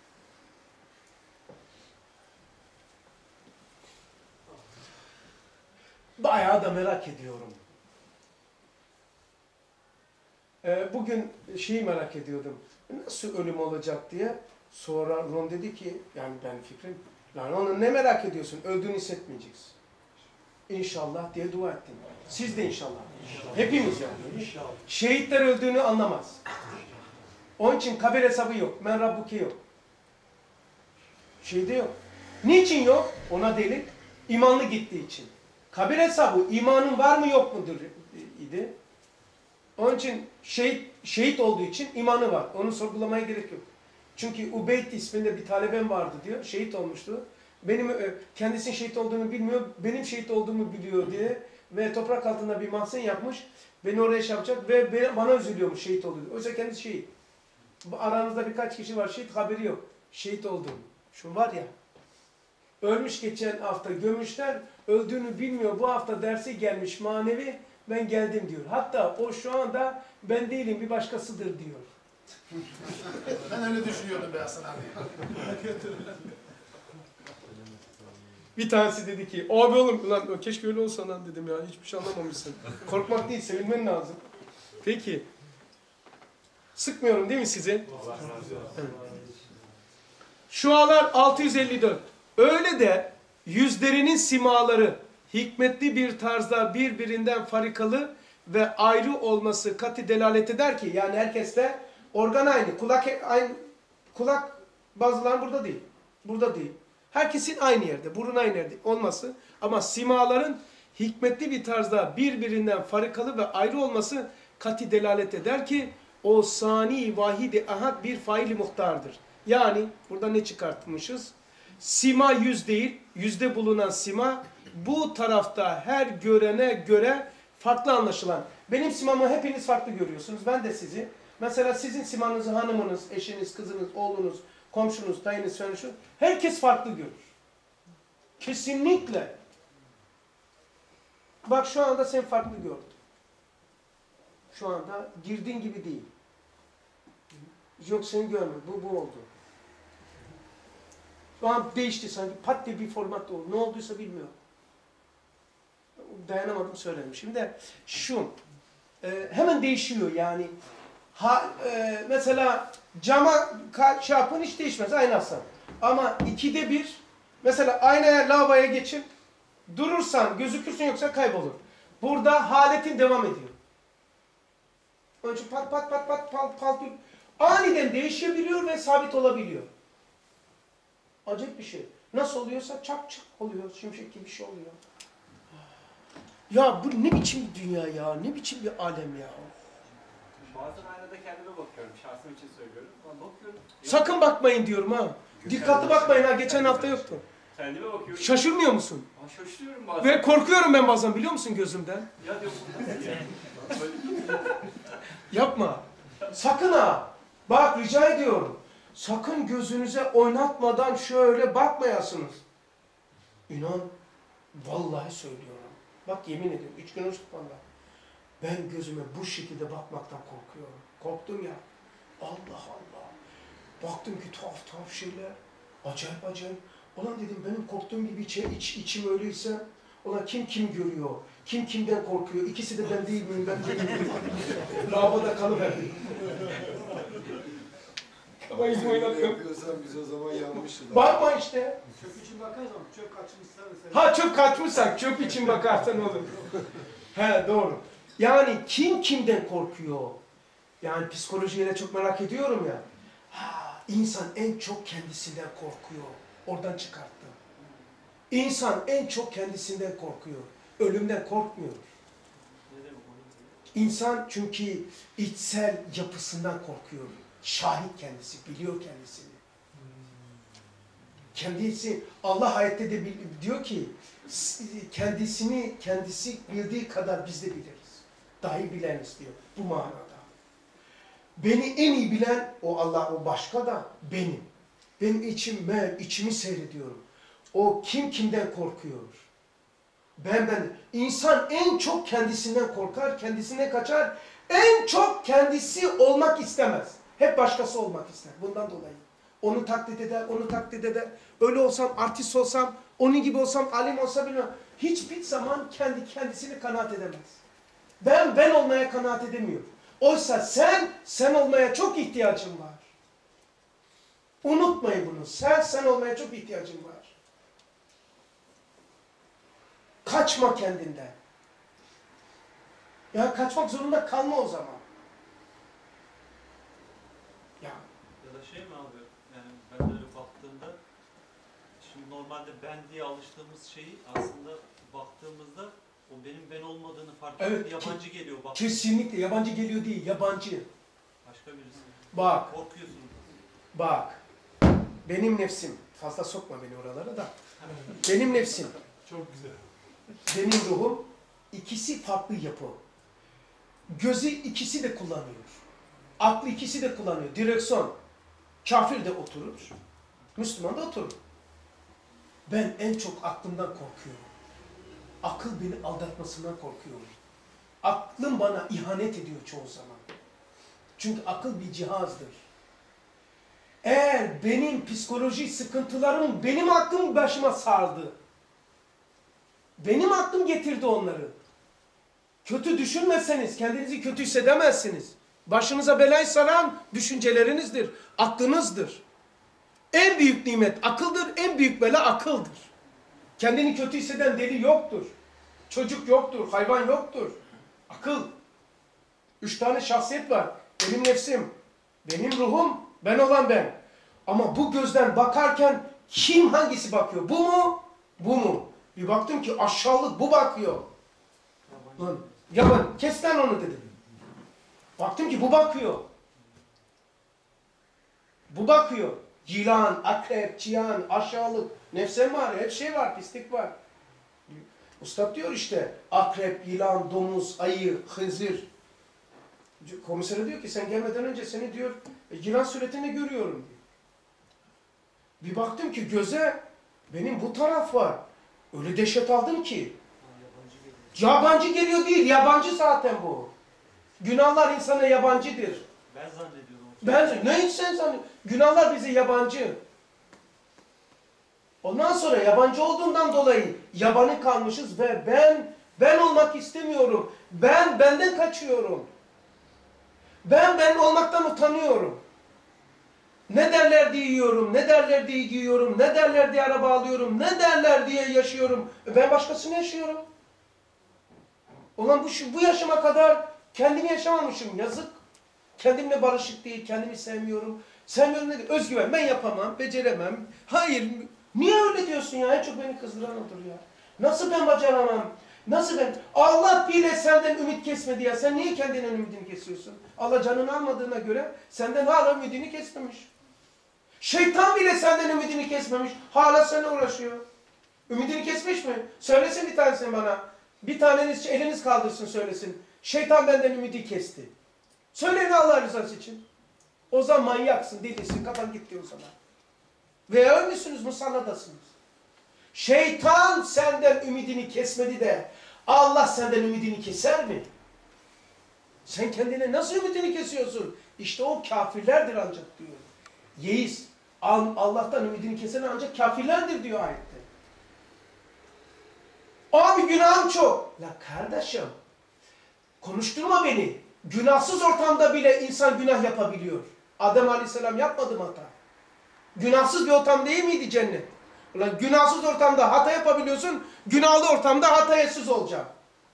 Speaker 1: Bayağı da merak ediyorum. Bugün şeyi merak ediyordum. Nasıl ölüm olacak diye. Sonra Ron dedi ki, yani ben fikrim, lan onu ne merak ediyorsun? Öldüğünü hissetmeyeceksin. İnşallah diye dua ettim. Siz de inşallah. Hepimiz yani. Şehitler öldüğünü anlamaz. Onun için kabir hesabı yok. Men Rabbuki yok. Şeyde yok. Niçin yok? Ona delil. İmanlı gittiği için. Kabir hesabı imanın var mı yok mudur idi. Onun için şehit olduğu için imanı var. Onu sorgulamaya gerek yok. Çünkü Ubeyd isminde bir talebem vardı diyor. Şehit olmuştu. Benim kendisinin şehit olduğunu bilmiyor. Benim şehit olduğumu biliyor diye. Ve toprak altında bir mahzen yapmış. Beni oraya şey yapacak ve bana üzülüyormuş şehit oldu diyor. Oysa kendisi şehit. Aranızda birkaç kişi var şehit, haberi yok. Şehit olduğunu. Şu var ya. Ölmüş geçen hafta gömüşler. Öldüğünü bilmiyor. Bu hafta dersi gelmiş manevi. Ben geldim diyor. Hatta o şu anda ben değilim bir başkasıdır diyor.
Speaker 2: Ben öyle düşünüyordum be Hasan abi.
Speaker 1: Bir tanesi dedi ki, abi oğlum lan keşke öyle olsa lan dedim ya. Hiçbir şey anlamamışsın. Korkmak değil, sevilmen lazım. Peki. Sıkmıyorum değil mi sizi? Evet. Şualar 654. Öyle de yüzlerinin simaları hikmetli bir tarzda birbirinden farikalı ve ayrı olması kati delalet eder ki, yani herkeste organ aynı, kulak bazıların burada değil, burada değil. Herkesin aynı yerde, burun aynı yerde olması ama simaların hikmetli bir tarzda birbirinden farikalı ve ayrı olması kati delalet eder ki o sani vahidi ahad bir faili muhtardır. Yani burada ne çıkartmışız? Sima yüz değil, yüzde bulunan sima bu tarafta her görene göre farklı anlaşılan. Benim simamı hepiniz farklı görüyorsunuz. Ben de sizi. Mesela sizin simanızı hanımınız, eşiniz, kızınız, oğlunuz, komşunuz, dayınız, falan şu. Herkes farklı görür. Kesinlikle. Bak şu anda sen farklı gördün. Şu anda girdiğin gibi değil. Yok seni görmedim. Bu oldu. Şu an değişti sanki. Pat diye bir format oldu. Ne olduysa bilmiyorum. Dayanamadım söyledim. Şimdi şu. Hemen değişiyor yani. Mesela cama şey yapın hiç değişmez. Aynı aslan. Ama 2'de 1 mesela aynaya lavaboya geçin. Durursan gözükürsün yoksa kaybolur. Burada haletin devam ediyor. Onun için pat aniden değişebiliyor ve sabit olabiliyor. Acayip bir şey. Nasıl oluyorsa çak çak oluyor. Şimşek gibi bir şey oluyor. Ya bu ne biçim bir dünya ya? Ne biçim bir alem ya?
Speaker 5: Bazen aynada kendime bakıyorum. Şahsım için söylüyorum. Ama bakıyorum.
Speaker 1: Sakın bakmayın diyorum ha. Dikkatli bakmayın ha. Geçen hafta yoktu.
Speaker 5: Kendime bakıyorum.
Speaker 1: Şaşırmıyor musun?
Speaker 5: Şaşırıyorum bazen.
Speaker 1: Ve korkuyorum ben bazen biliyor musun gözümden?
Speaker 5: Ya diyorsun nasıl ya?
Speaker 1: Yapma. Sakın ha. Bak rica ediyorum. Sakın gözünüze oynatmadan şöyle bakmayasınız. İnan, vallahi söylüyorum. Bak yemin ediyorum, 3 gün önce tutmamda. Ben gözüme bu şekilde bakmaktan korkuyorum. Korktum ya. Allah Allah. Baktım ki tuhaf tuhaf şeyler. Acayip acayip. Ulan dedim benim korktuğum gibi içim öyleyse. Ulan kim kim görüyor? Kim kimden korkuyor? İkisi de ben değil miyim? Ben değil miyim? Lavada kalıverdim. Ama izin oynattım.
Speaker 6: Yapıyorsan biz o zaman yanmışız.
Speaker 1: Bakma işte.
Speaker 7: Çöp için bakarsan çöp kaçmışsa mesela.
Speaker 1: Ha çöp kaçmışsak çöp için bakarsan olur. He doğru. Yani kim kimden korkuyor? Yani psikolojiye de çok merak ediyorum ya. Ha, insan en çok kendisinden korkuyor. Oradan çıkarttım. İnsan en çok kendisinden korkuyor. Ölümden korkmuyor. İnsan çünkü içsel yapısından korkuyor. Şahit kendisi, biliyor kendisini. Kendisi, Allah ayette de diyor ki, kendisi bildiği kadar biz de biliriz. Dahi bileniz diyor bu manada. Beni en iyi bilen o Allah, o başka da benim. Benim içimi seyrediyorum. O kim kimden korkuyor? İnsan en çok kendisinden korkar, kendisine kaçar. En çok kendisi olmak istemez. Hep başkası olmak ister. Bundan dolayı. Onu taklit eder, onu taklit eder. Öyle olsam, artist olsam, onun gibi olsam, alim olsam bilmem. Hiçbir zaman kendisini kanaat edemez. Ben olmaya kanaat edemiyor. Oysa sen olmaya çok ihtiyacın var. Unutmayın bunu. Sen olmaya çok ihtiyacın var. Kaçma kendinden. Ya kaçmak zorunda kalma o zaman. Ya
Speaker 3: Ya da şey mi abi? Yani ben böyle baktığımda şimdi normalde ben diye alıştığımız şeyi aslında baktığımızda o benim ben olmadığını fark
Speaker 1: evet,
Speaker 3: edip yabancı geliyor.
Speaker 1: Kesinlikle yabancı geliyor değil, yabancı.
Speaker 3: Başka birisi.
Speaker 1: Bak.
Speaker 3: Korkuyorsun.
Speaker 1: Bak. Benim nefsim. Fazla sokma beni oralara da. Benim nefsim.
Speaker 2: Çok güzel.
Speaker 1: Benim ruhum. İkisi farklı yapı. Gözü ikisi de kullanıyor. Aklı ikisi de kullanıyor. Direksiyon. Kafir de oturur. Müslüman da oturur. Ben en çok aklımdan korkuyorum. Akıl beni aldatmasından korkuyorum. Aklım bana ihanet ediyor çoğu zaman. Çünkü akıl bir cihazdır. Eğer benim psikolojik sıkıntılarım benim aklım başıma sardı. Benim aklım getirdi onları. Kötü düşünmezseniz kendinizi kötü hissedemezsiniz. Başınıza belayı saran düşüncelerinizdir, aklınızdır. En büyük nimet akıldır, en büyük bela akıldır. Kendini kötü hisseden deli yoktur. Çocuk yoktur, hayvan yoktur. Akıl. 3 tane şahsiyet var. Benim nefsim, benim ruhum, ben olan ben. Ama bu gözden bakarken kim hangisi bakıyor? Bu mu? Bu mu? Bir baktım ki aşağılık bu bakıyor. Lan, yaman kes lan onu dedim. Baktım ki bu bakıyor. Bu bakıyor. Yılan, akrep, çiyan, aşağılık, nefsen var, hep şey var, pislik var. Ustad diyor işte, akrep, yılan, domuz, ayı, hızır. Komisere diyor ki sen gelmeden önce seni diyor, yılan suretinde görüyorum diyor. Bir baktım ki göze, benim bu taraf var. Öyle dehşet aldım ki. Yabancı geliyor değil, yabancı zaten bu. Günahlar insana yabancıdır.
Speaker 3: Ben zannediyorum.
Speaker 1: Ne sen zannediyorsun? Günahlar bize yabancı. Ondan sonra yabancı olduğundan dolayı yabani kalmışız ve ben olmak istemiyorum. Benden kaçıyorum. Ben olmaktan utanıyorum. Ne derler diye yiyorum, ne derler diye giyiyorum, ne derler diye araba alıyorum, ne derler diye yaşıyorum. Ben başkasını yaşıyorum. Ulan bu yaşıma kadar kendimi yaşamamışım, yazık. Kendimle barışık değil, kendimi sevmiyorum. Sevmiyorum ne değil, özgüven, ben yapamam, beceremem. Hayır, niye öyle diyorsun ya? En çok beni kızdıran odur ya. Nasıl ben bacaramam? Nasıl ben? Allah bile senden ümit kesmedi ya. Sen niye kendinden ümidini kesiyorsun? Allah canını almadığına göre senden hala ümidini kesmemiş. Şeytan bile senden ümidini kesmemiş. Hala seninle uğraşıyor. Ümidini kesmiş mi? Söylesin bir tanesini bana. Bir taneniz eliniz kaldırsın söylesin. Şeytan benden ümidi kesti. Söyleyin Allah rızası için. O zaman manyaksın, delisin, kafan gitti o zaman. Veya ölmüşsünüz, musalladasınız. Şeytan senden ümidini kesmedi de Allah senden ümidini keser mi? Sen kendine nasıl ümidini kesiyorsun? İşte o kafirlerdir ancak diyor. yeis, Allah'tan ümidini kesen ancak kafirlerdir diyor ayette. Abi günahım çok. La kardeşim, konuşturma beni. Günahsız ortamda bile insan günah yapabiliyor. Adem Aleyhisselam yapmadı mı hata? Günahsız bir ortam değil miydi cennet? Ulan günahsız ortamda hata yapabiliyorsun, günahlı ortamda hatasız olacaksın.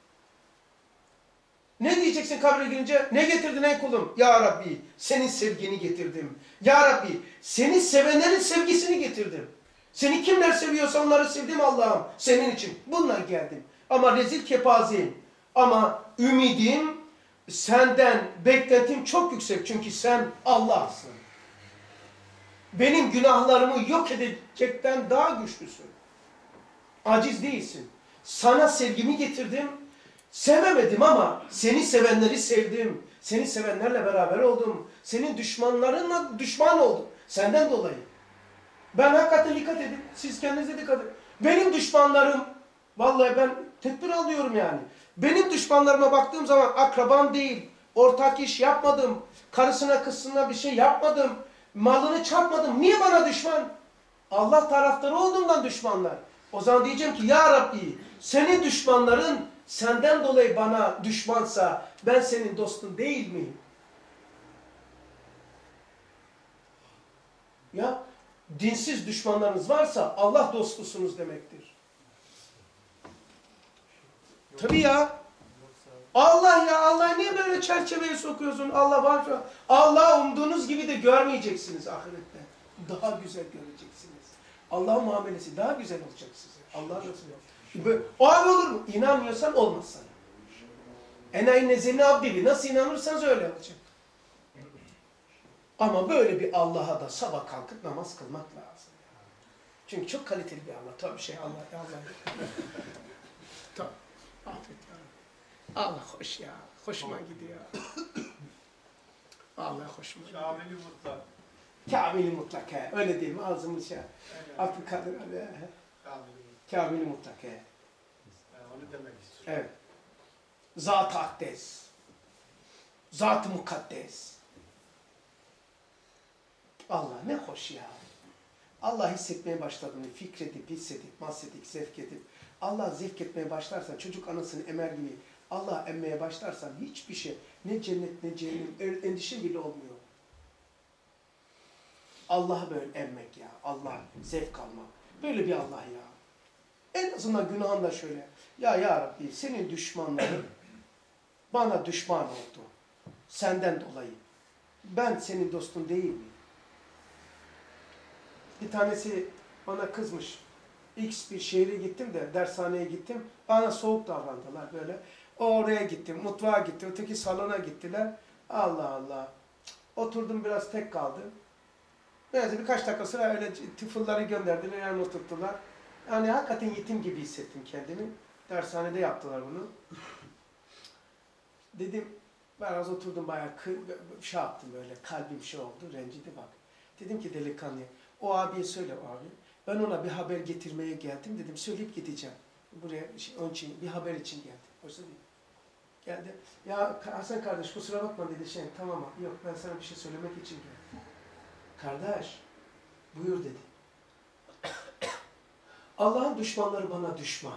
Speaker 1: Ne diyeceksin kabre girince? Ne getirdin ey kulum? Ya Rabbi, senin sevgini getirdim. Ya Rabbi, seni sevenlerin sevgisini getirdim. Seni kimler seviyorsa onları sevdim Allah'ım. Senin için. Bununla geldim. Ama rezil kepazeyim. Ama ümidim senden, beklentim çok yüksek. Çünkü sen Allah'sın. Benim günahlarımı yok edecekten daha güçlüsün. Aciz değilsin. Sana sevgimi getirdim. Sevemedim ama seni sevenleri sevdim. Seni sevenlerle beraber oldum. Senin düşmanlarınla düşman oldum. Senden dolayı. Ben hakikaten dikkat edin. Siz kendinize dikkat edin. Benim düşmanlarım, vallahi ben tedbir alıyorum yani. Benim düşmanlarıma baktığım zaman akrabam değil, ortak iş yapmadım, karısına kızına bir şey yapmadım, malını çarpmadım. Niye bana düşman? Allah taraftarı olduğumdan düşmanlar. O zaman diyeceğim ki ya Rabbi, senin düşmanların senden dolayı bana düşmansa ben senin dostun değil miyim? Ya dinsiz düşmanlarınız varsa Allah dostusunuz demektir. Tabii ya. Allah ya Allah niye böyle çerçeveye sokuyorsun? Allah var şu an. Allah umduğunuz gibi de görmeyeceksiniz ahirette. Daha güzel göreceksiniz. Allah'ın muamelesi daha güzel olacak size. Allah nasıl? O abi olur mu? İnanmıyorsan olmaz sana. Enayi nezeni abdili. Nasıl inanırsanız öyle olacak. Ama böyle bir Allah'a da sabah kalkıp namaz kılmak lazım. Çünkü çok kaliteli bir Allah. Tabii Allah. Tabii. Affet ya. Allah hoş ya. Hoşuma gidiyor. Allah hoşuma gidiyor.
Speaker 7: Kamil-i mutlak.
Speaker 1: Kamil-i mutlak he. Öyle değil mi? Ağzımız ya. Abdülkadir abi.
Speaker 7: Kamil-i mutlak.
Speaker 1: Kamil-i mutlak he.
Speaker 7: Onu demek istiyorum.
Speaker 1: Evet. Zat-ı akdes. Zat-ı mukaddes. Allah ne hoş ya. Allah hissetmeye başladığını fikredip, hissedip, mahsedip, zevk edip, Allah zevk etmeye başlarsan, çocuk anasını emer gibi Allah emmeye başlarsan hiçbir şey, ne cennet ne cehennem, endişin bile olmuyor. Allah'ı böyle emmek ya, Allah zevk almak. Böyle bir Allah ya. En azından günahında şöyle, ya Rabbi senin düşmanların bana düşman oldu. Senden dolayı. Ben senin dostun değil miyim? Bir tanesi bana kızmış. X bir şehre gittim de dershaneye gittim. Bana soğuk davrandılar böyle. Oraya gittim, mutfağa gittim, öteki salona gittiler. Allah Allah. Oturdum biraz tek kaldım. Neyse birkaç dakika sonra öyle tıfılları gönderdiler, yanıma oturttular. Yani hakikaten yetim gibi hissettim kendimi. Dershanede yaptılar bunu. Dedim, biraz oturdum bayağı şey yaptım böyle, kalbim şey oldu, rencidi bak. Dedim ki delikanlı, o abiye söyle o abi. Ben ona bir haber getirmeye geldim dedim, söyleyip gideceğim. Buraya onun için, bir haber için geldim. Oysa değil. Geldi. Ya Hasan kardeş kusura bakma dedi şey, tamam yok ben sana bir şey söylemek için geldim. Kardeş, buyur dedi. Allah'ın düşmanları bana düşman.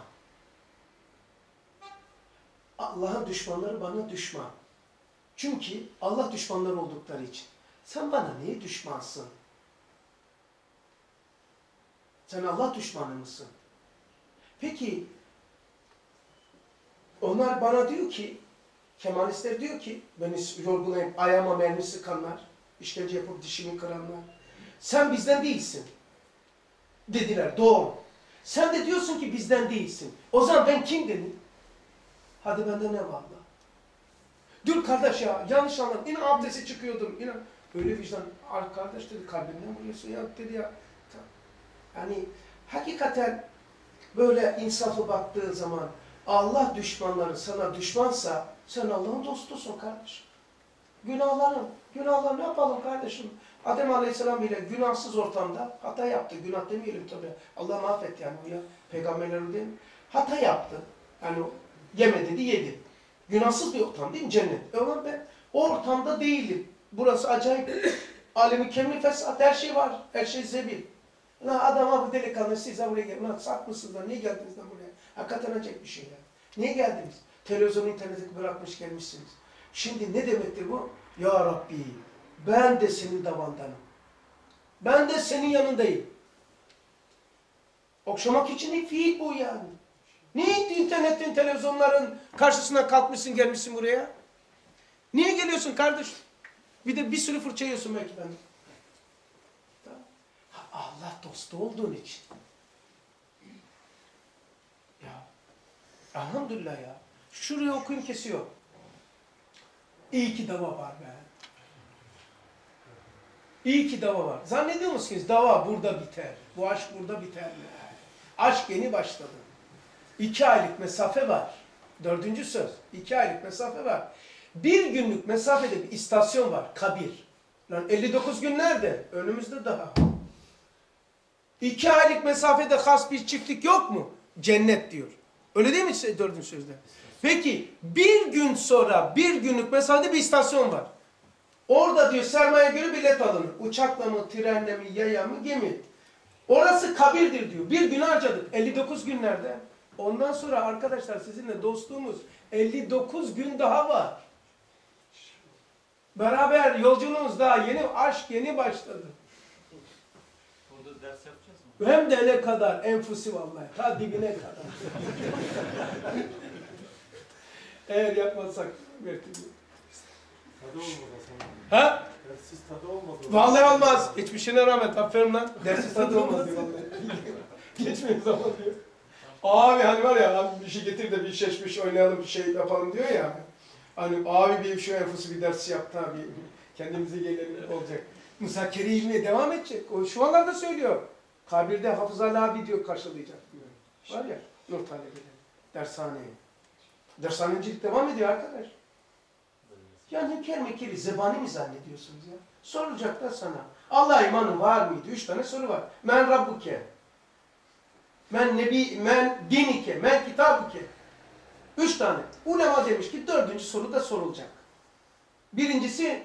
Speaker 1: Allah'ın düşmanları bana düşman. Çünkü Allah düşmanları oldukları için. Sen bana niye düşmansın? Sen Allah düşmanı mısın? Peki, onlar bana diyor ki, Kemalistler diyor ki, beni yorgulayıp ayağıma mermi sıkanlar, işkence yapıp dişimi kıranlar, sen bizden değilsin. Dediler, doğru. Sen de diyorsun ki bizden değilsin. O zaman ben kim dedim? Hadi bende ne var Allah? Dur kardeş ya, yanlış anladın. İnan abdesti çıkıyordum, inan. Böyle vicdan, kardeş dedi, kalbimden vuruyorsun ya, dedi ya. Yani hakikaten böyle insaflı baktığı zaman Allah düşmanları sana düşmansa sen Allah'ın dostusun kardeşim. Günahlar ne yapalım kardeşim? Adem Aleyhisselam bile günahsız ortamda hata yaptı. Günah demeyelim tabii. Allah mahvetti yani bu ya. Peygamberler değil mi? Hata yaptı. Yani yeme dedi, yedi. Günahsız bir ortam değil mi cennet? Ama ben o ortamda değilim. Burası acayip. Alemi kemli fesat, her şey var. Her şey zebil. Lan adam bu delikanlı siz buraya gelin. Lan saf mısınız lan? Niye geldiniz lan buraya? Hakikaten acayip bir şey ya. Niye geldiniz? Televizyonu interneti bırakmış gelmişsiniz. Şimdi ne demektir bu? Ya Rabbi ben de senin davandanım. Ben de senin yanındayım. Okşamak için bir fiil bu yani. Niye internetin, televizyonların karşısına kalkmışsın gelmişsin buraya? Niye geliyorsun kardeş? Bir de bir sürü fırça yiyorsun belki ben. Allah dostu olduğun için. Ya elhamdülillah ya. Şuraya okuyun kesiyor. İyi ki dava var be. İyi ki dava var. Zannediyor musunuz dava burada biter? Bu aşk burada biter mi? Aşk yeni başladı. 2 aylık mesafe var. 4. söz. 2 aylık mesafe var. 1 günlük mesafede bir istasyon var. Kabir. Lan 59 gün nerede? Önümüzde daha. 2 aylık mesafede has bir çiftlik yok mu? Cennet diyor. Öyle değil mi 4. sözde? Peki 1 gün sonra 1 günlük mesafede bir istasyon var. Orada diyor sermaye göre bilet alınır. Uçakla mı, trenle mi, yaya mı, gemi. Orası kabirdir diyor. 1 gün harcadık. 59 günlerde. Ondan sonra arkadaşlar sizinle dostluğumuz 59 gün daha var. Beraber yolculuğumuz daha yeni, aşk yeni başladı.
Speaker 3: Orada ders yapacağız mı?
Speaker 1: Hem de ne kadar enfusi vallahi. Ta dibine kadar. Eğer yapmazsak mertebe.
Speaker 2: Tadı olmadı sana.
Speaker 1: Ha?
Speaker 2: Dersiz tadı olmadı.
Speaker 1: Vallahi olmaz. Geçmişine rağmen aferin lan. Dersiz tadı olmaz diyor vallahi. Geçmeyin zaman diyor. Abi hani var ya abi bir şey getir de bir şeşmiş oynayalım bir şey yapalım diyor ya. Hani abi bir şu enfusu bir ders yaptı abi. Kendimize gelelim olacak. Müzakere ilmiye devam edecek. O şu anlarda söylüyor. Kabirde Hafız Ali abi diyor karşılayacak diyor. Var ya nur talebeleri. Dershaneye. Dershanecilik devam ediyor arkadaş. Ya hünkâr mekeri zebani mi zannediyorsunuz ya? Soracaklar sana. Allah imanın var mıydı? 3 tane soru var. Men rabbuke. Men nebi, men dinike, men kitabuke. 3 tane. Ulema demiş ki 4. soru da sorulacak. Birincisi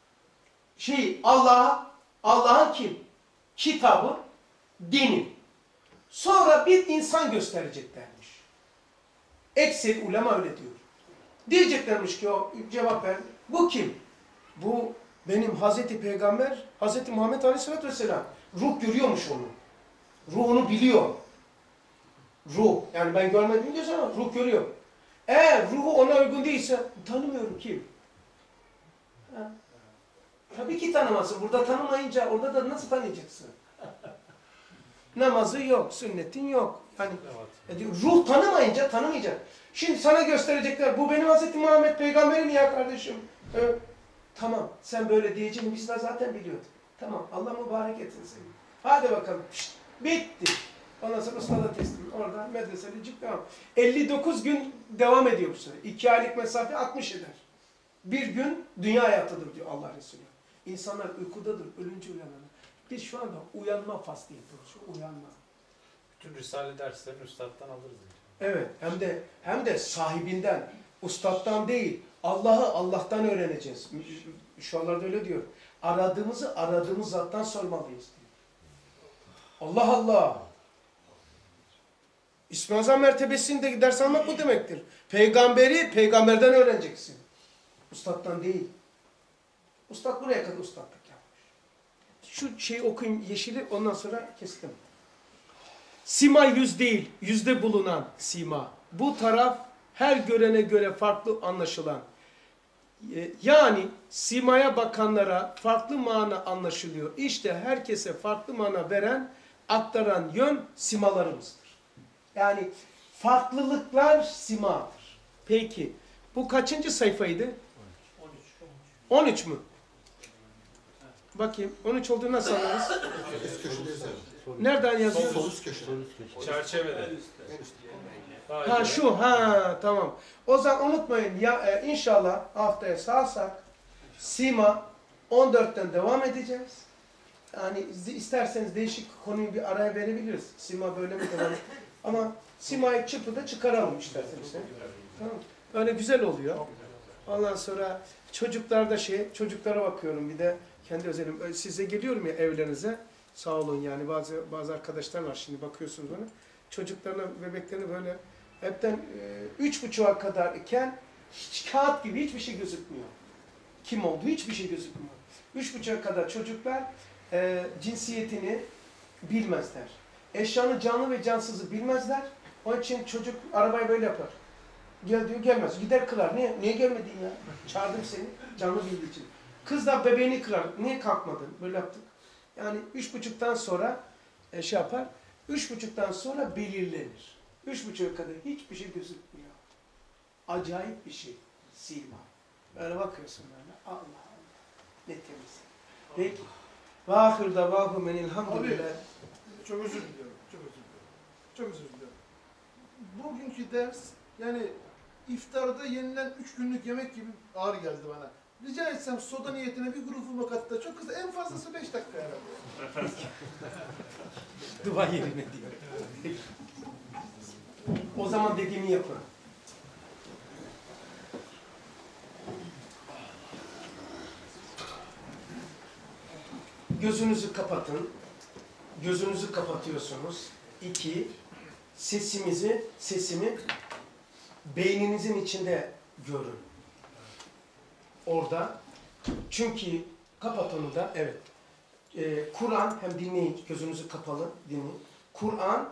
Speaker 1: Allah'ın kim? Kitabı, dini. Sonra bir insan göstereceklermiş. Ekseri ulema öyle diyor. Diyeceklermiş ki o cevap ver. Bu kim? Bu benim Hazreti Peygamber, Hazreti Muhammed Aleyhisselatü Vesselam. Ruh görüyormuş onu. Ruhunu biliyor. Ruh. Yani ben görmedim diyorsun ama ruh görüyor. Eğer ruhu ona uygun değilse tanımıyorum kim? Ha? Tabii ki tanımazsın. Burada tanımayınca orada da nasıl tanıyacaksın? Namazı yok, sünnetin yok. Yani ruh tanımayınca tanımayacak. Şimdi sana gösterecekler. Bu benim Hazreti Muhammed Peygamberim ya kardeşim. Tamam. Sen böyle diyeceğini biz de zaten biliyorduk. Tamam. Allah mübarek etsin seni. Hadi bakalım. Şişt, bitti. Ondan sonra ustada teslim. Orada medreseli cip devam. 59 gün devam ediyor bu süre. 2 aylık mesafe 60 eder. 1 gün dünya hayatıdır diyor Allah Resulü. İnsanlar uykudadır. Ölünce uyanır. Biz şu anda uyanma faslı yapıyoruz. Şu uyanma.
Speaker 8: Bütün Risale derslerini üstadtan alırız.
Speaker 1: Evet. Hem de sahibinden, ustadtan değil. Allah'tan öğreneceğiz. Şu anlarda öyle diyor. Aradığımız zattan sormalıyız diyor. Allah Allah. İsmi Azam mertebesinde ders almak bu demektir. Peygamberi peygamberden öğreneceksin. Ustadtan değil. Ustad buraya kadar ustadlık yapmış. Şu şeyi okuyayım yeşili ondan sonra kestim. Sima yüz değil, yüzde bulunan sima. Bu taraf her görene göre farklı anlaşılan. Yani simaya bakanlara farklı mana anlaşılıyor. İşte herkese farklı mana veren, aktaran yön simalarımızdır. Yani farklılıklar simadır. Peki bu kaçıncı sayfaydı? 13 mü? Bakayım 13 olduğunu nasıl anlarız? Nereden yazıyor?
Speaker 6: Sol üst köşe.
Speaker 8: Çerçevede.
Speaker 1: Ha şu tamam. O zaman unutmayın ya inşallah haftaya sağsak Sima 14'ten devam edeceğiz. Yani isterseniz değişik konuyu bir araya verebiliriz. Sima böyle mi devam? Ama Sima'yı çırpıda çıkaralım isterseniz. Tamam. Öyle güzel oluyor. Ondan sonra çocuklara bakıyorum bir de Kendi özelim. Size geliyorum ya evlerinize. Sağ olun yani bazı arkadaşlar var şimdi bakıyorsunuz bana. Çocuklarına, bebeklerine böyle hepten 3,5'a kadar iken hiç kağıt gibi hiçbir şey gözükmüyor. Kim olduğu hiçbir şey gözükmüyor. 3,5'a kadar çocuklar cinsiyetini bilmezler. Eşyanın canlı ve cansızı bilmezler. Onun için çocuk arabayı böyle yapar. Gel diyor, gelmez. Gider kırar. Niye gelmedin ya? Çağırdım seni. Canlı bildiği için. Kız da bebeğini kırar. Niye kalkmadın? Böyle yaptık. Yani 3,5'tan sonra şey yapar. 3,5'tan sonra belirlenir. 3,5'a kadar hiçbir şey gözükmüyor. Acayip bir şey. Sima. Böyle bakıyorsun böyle. Allah Allah. Ne temiz. Peki. Vâhir davâhu menilhamdülillah.
Speaker 2: Çok özür diliyorum. Çok özür diliyorum. Çok özür diliyorum. Bugünkü ders yani iftarda yenilen 3 günlük yemek gibi ağır geldi bana. Rica etsem soda niyetine bir grup vakatta çok kısa, en fazlası 5 dakika herhalde.
Speaker 1: Dua yerine diyor. O zaman dediğimi yapın. Gözünüzü kapatın. Gözünüzü kapatıyorsunuz. 2. Sesimi beyninizin içinde görün. Orada. Çünkü kapat onu da. Evet. Kur'an, hem dinleyin. Gözünüzü kapalı dinleyin. Kur'an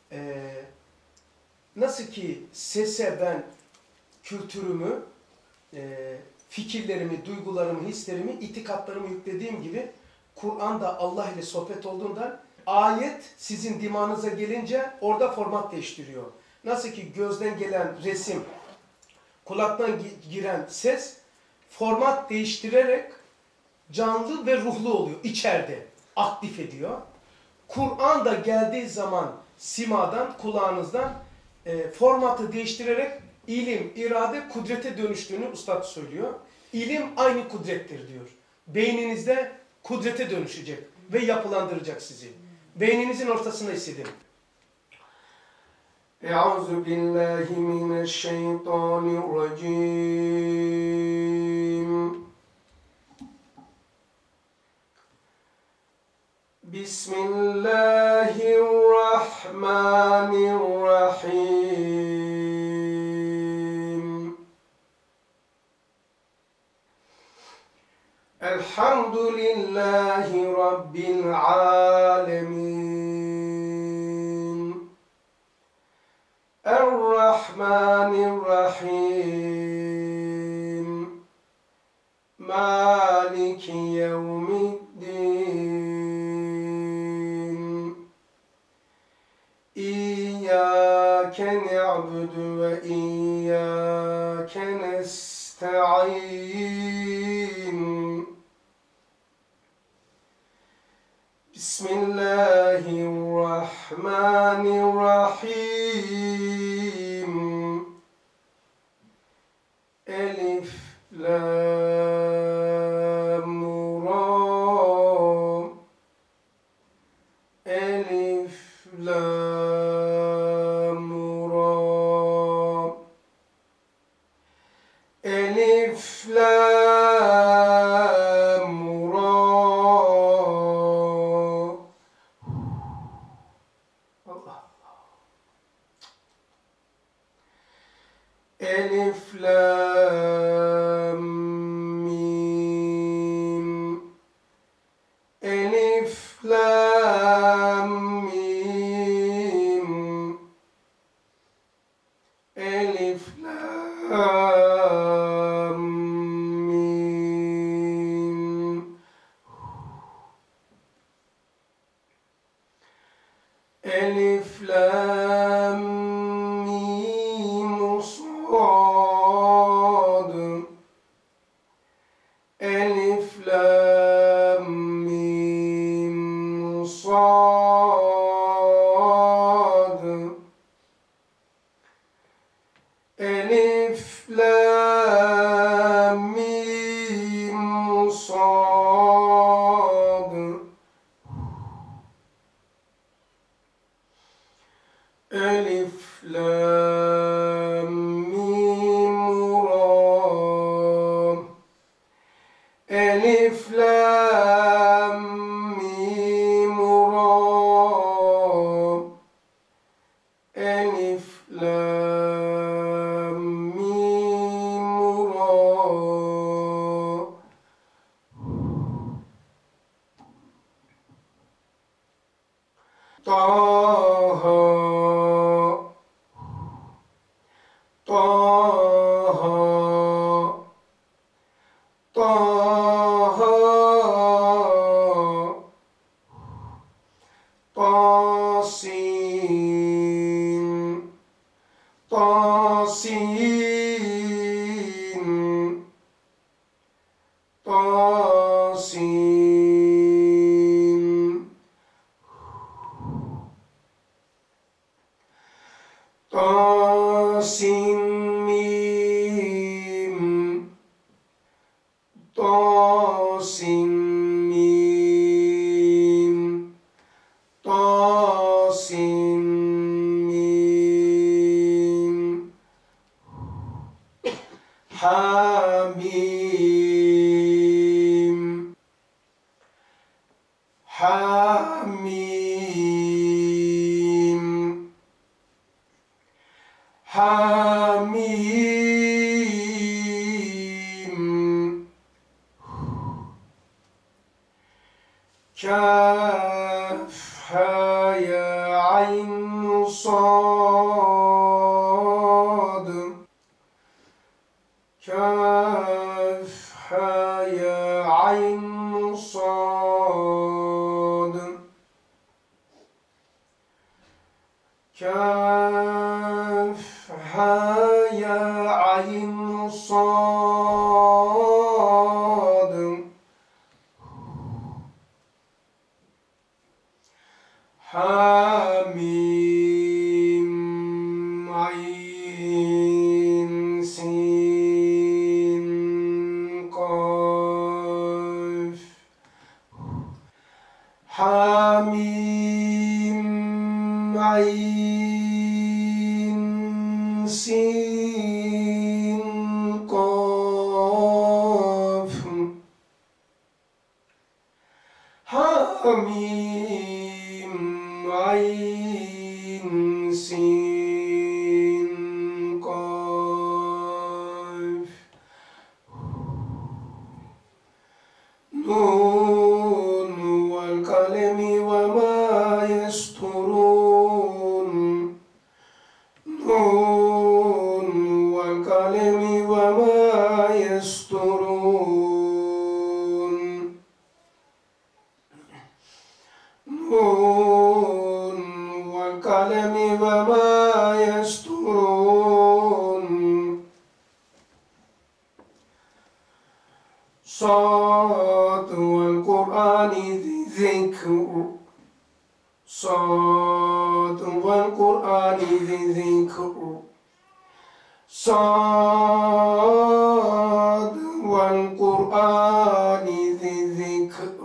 Speaker 1: nasıl ki sese ben kültürümü, fikirlerimi, duygularımı, hislerimi, itikatlarımı yüklediğim gibi Kur'an da Allah ile sohbet olduğundan ayet sizin dimağınıza gelince orada format değiştiriyor. Nasıl ki gözden gelen resim, kulaktan giren ses format değiştirerek canlı ve ruhlu oluyor içeride. Aktif ediyor. Kur'an da geldiği zaman simadan, kulağınızdan formatı değiştirerek ilim, irade, kudrete dönüştüğünü Üstad söylüyor. İlim aynı kudrettir diyor. Beyninizde kudrete dönüşecek ve yapılandıracak sizi. Beyninizin ortasına hissedin. Euzu billahi mineşşeytanirracim. Bismillahirrahmanirrahim. Elhamdülillahi Rabbil alemin. Errahmanirrahim. Maliki yevmiddin. İyyâke ne'budu ve iyyâke nesta'in. Bismillahirrahmanirrahim. Elif, lam, ra. Elif, lam, ra. Elif, lam, ra. Allah. Elif, lam, mim. Elif, lam, mim. Elif, lam, ألف لام ميم را ألف لام ميم را طه طه طه طاسين طاسين طاسين طاسين ميم طاسين ميم طاسين ميم حميم حميم حميم كاف ها يا عين صاد كاف ها يا عين صاد كاف ها يا عين صاد حميم عين سين قاف حميم عين سين قاف حميم عين سين قاف نون والقلم وما يسطرون نون والقلم وما يسطرون نون والقلم وما يسطرون صاد والقرآن ذي ذكر صاد والقرآن ذي ذكر صاد والقرآن ذي ذكر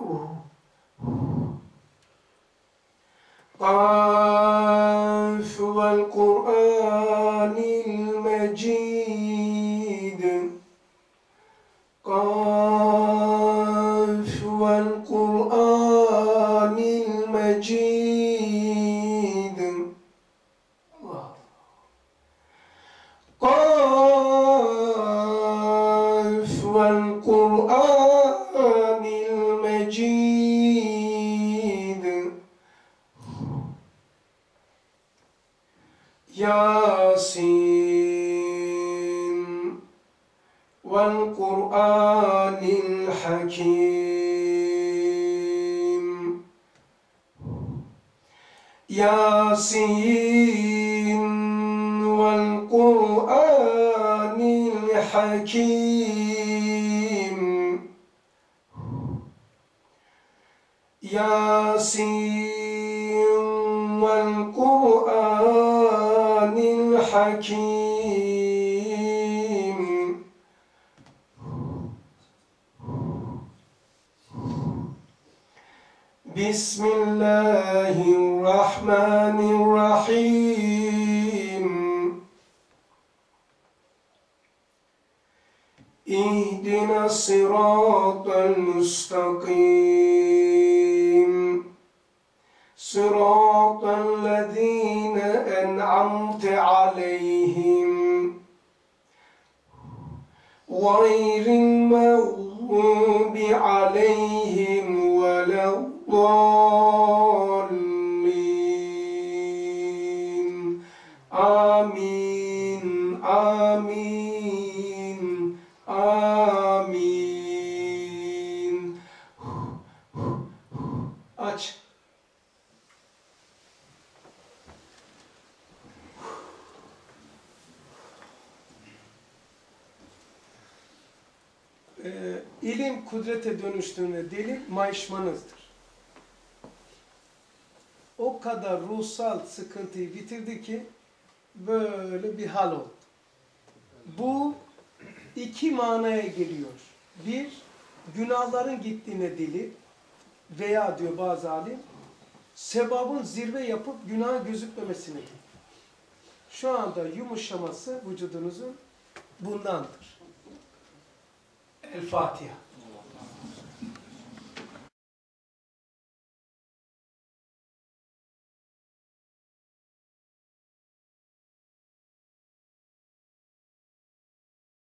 Speaker 1: قاف والقرآن المجيد قاف والقرآن المجيد قاف والقرآن المجيد ياسين والقرآن الحكيم ياسين والقرآن الحكيم ياسين والقرآن الحكيم بسم الله الرحمن الرحيم اهدنا الصراط المستقيم صراط الذين أنعمت عليهم غير المغضوب عليهم ولا الضالين آمين آمين آمين. Aç. İlim kudrete dönüştüğünde delil mayışmanızdır. O kadar ruhsal sıkıntıyı bitirdi ki böyle bir hal oldu. Bu iki manaya geliyor. Bir, günahların gittiğine delil veya diyor bazı alim, sevabın zirve yapıp günah gözükmemesine delil. Şu anda yumuşaması vücudunuzun bundandır. El Fatiha.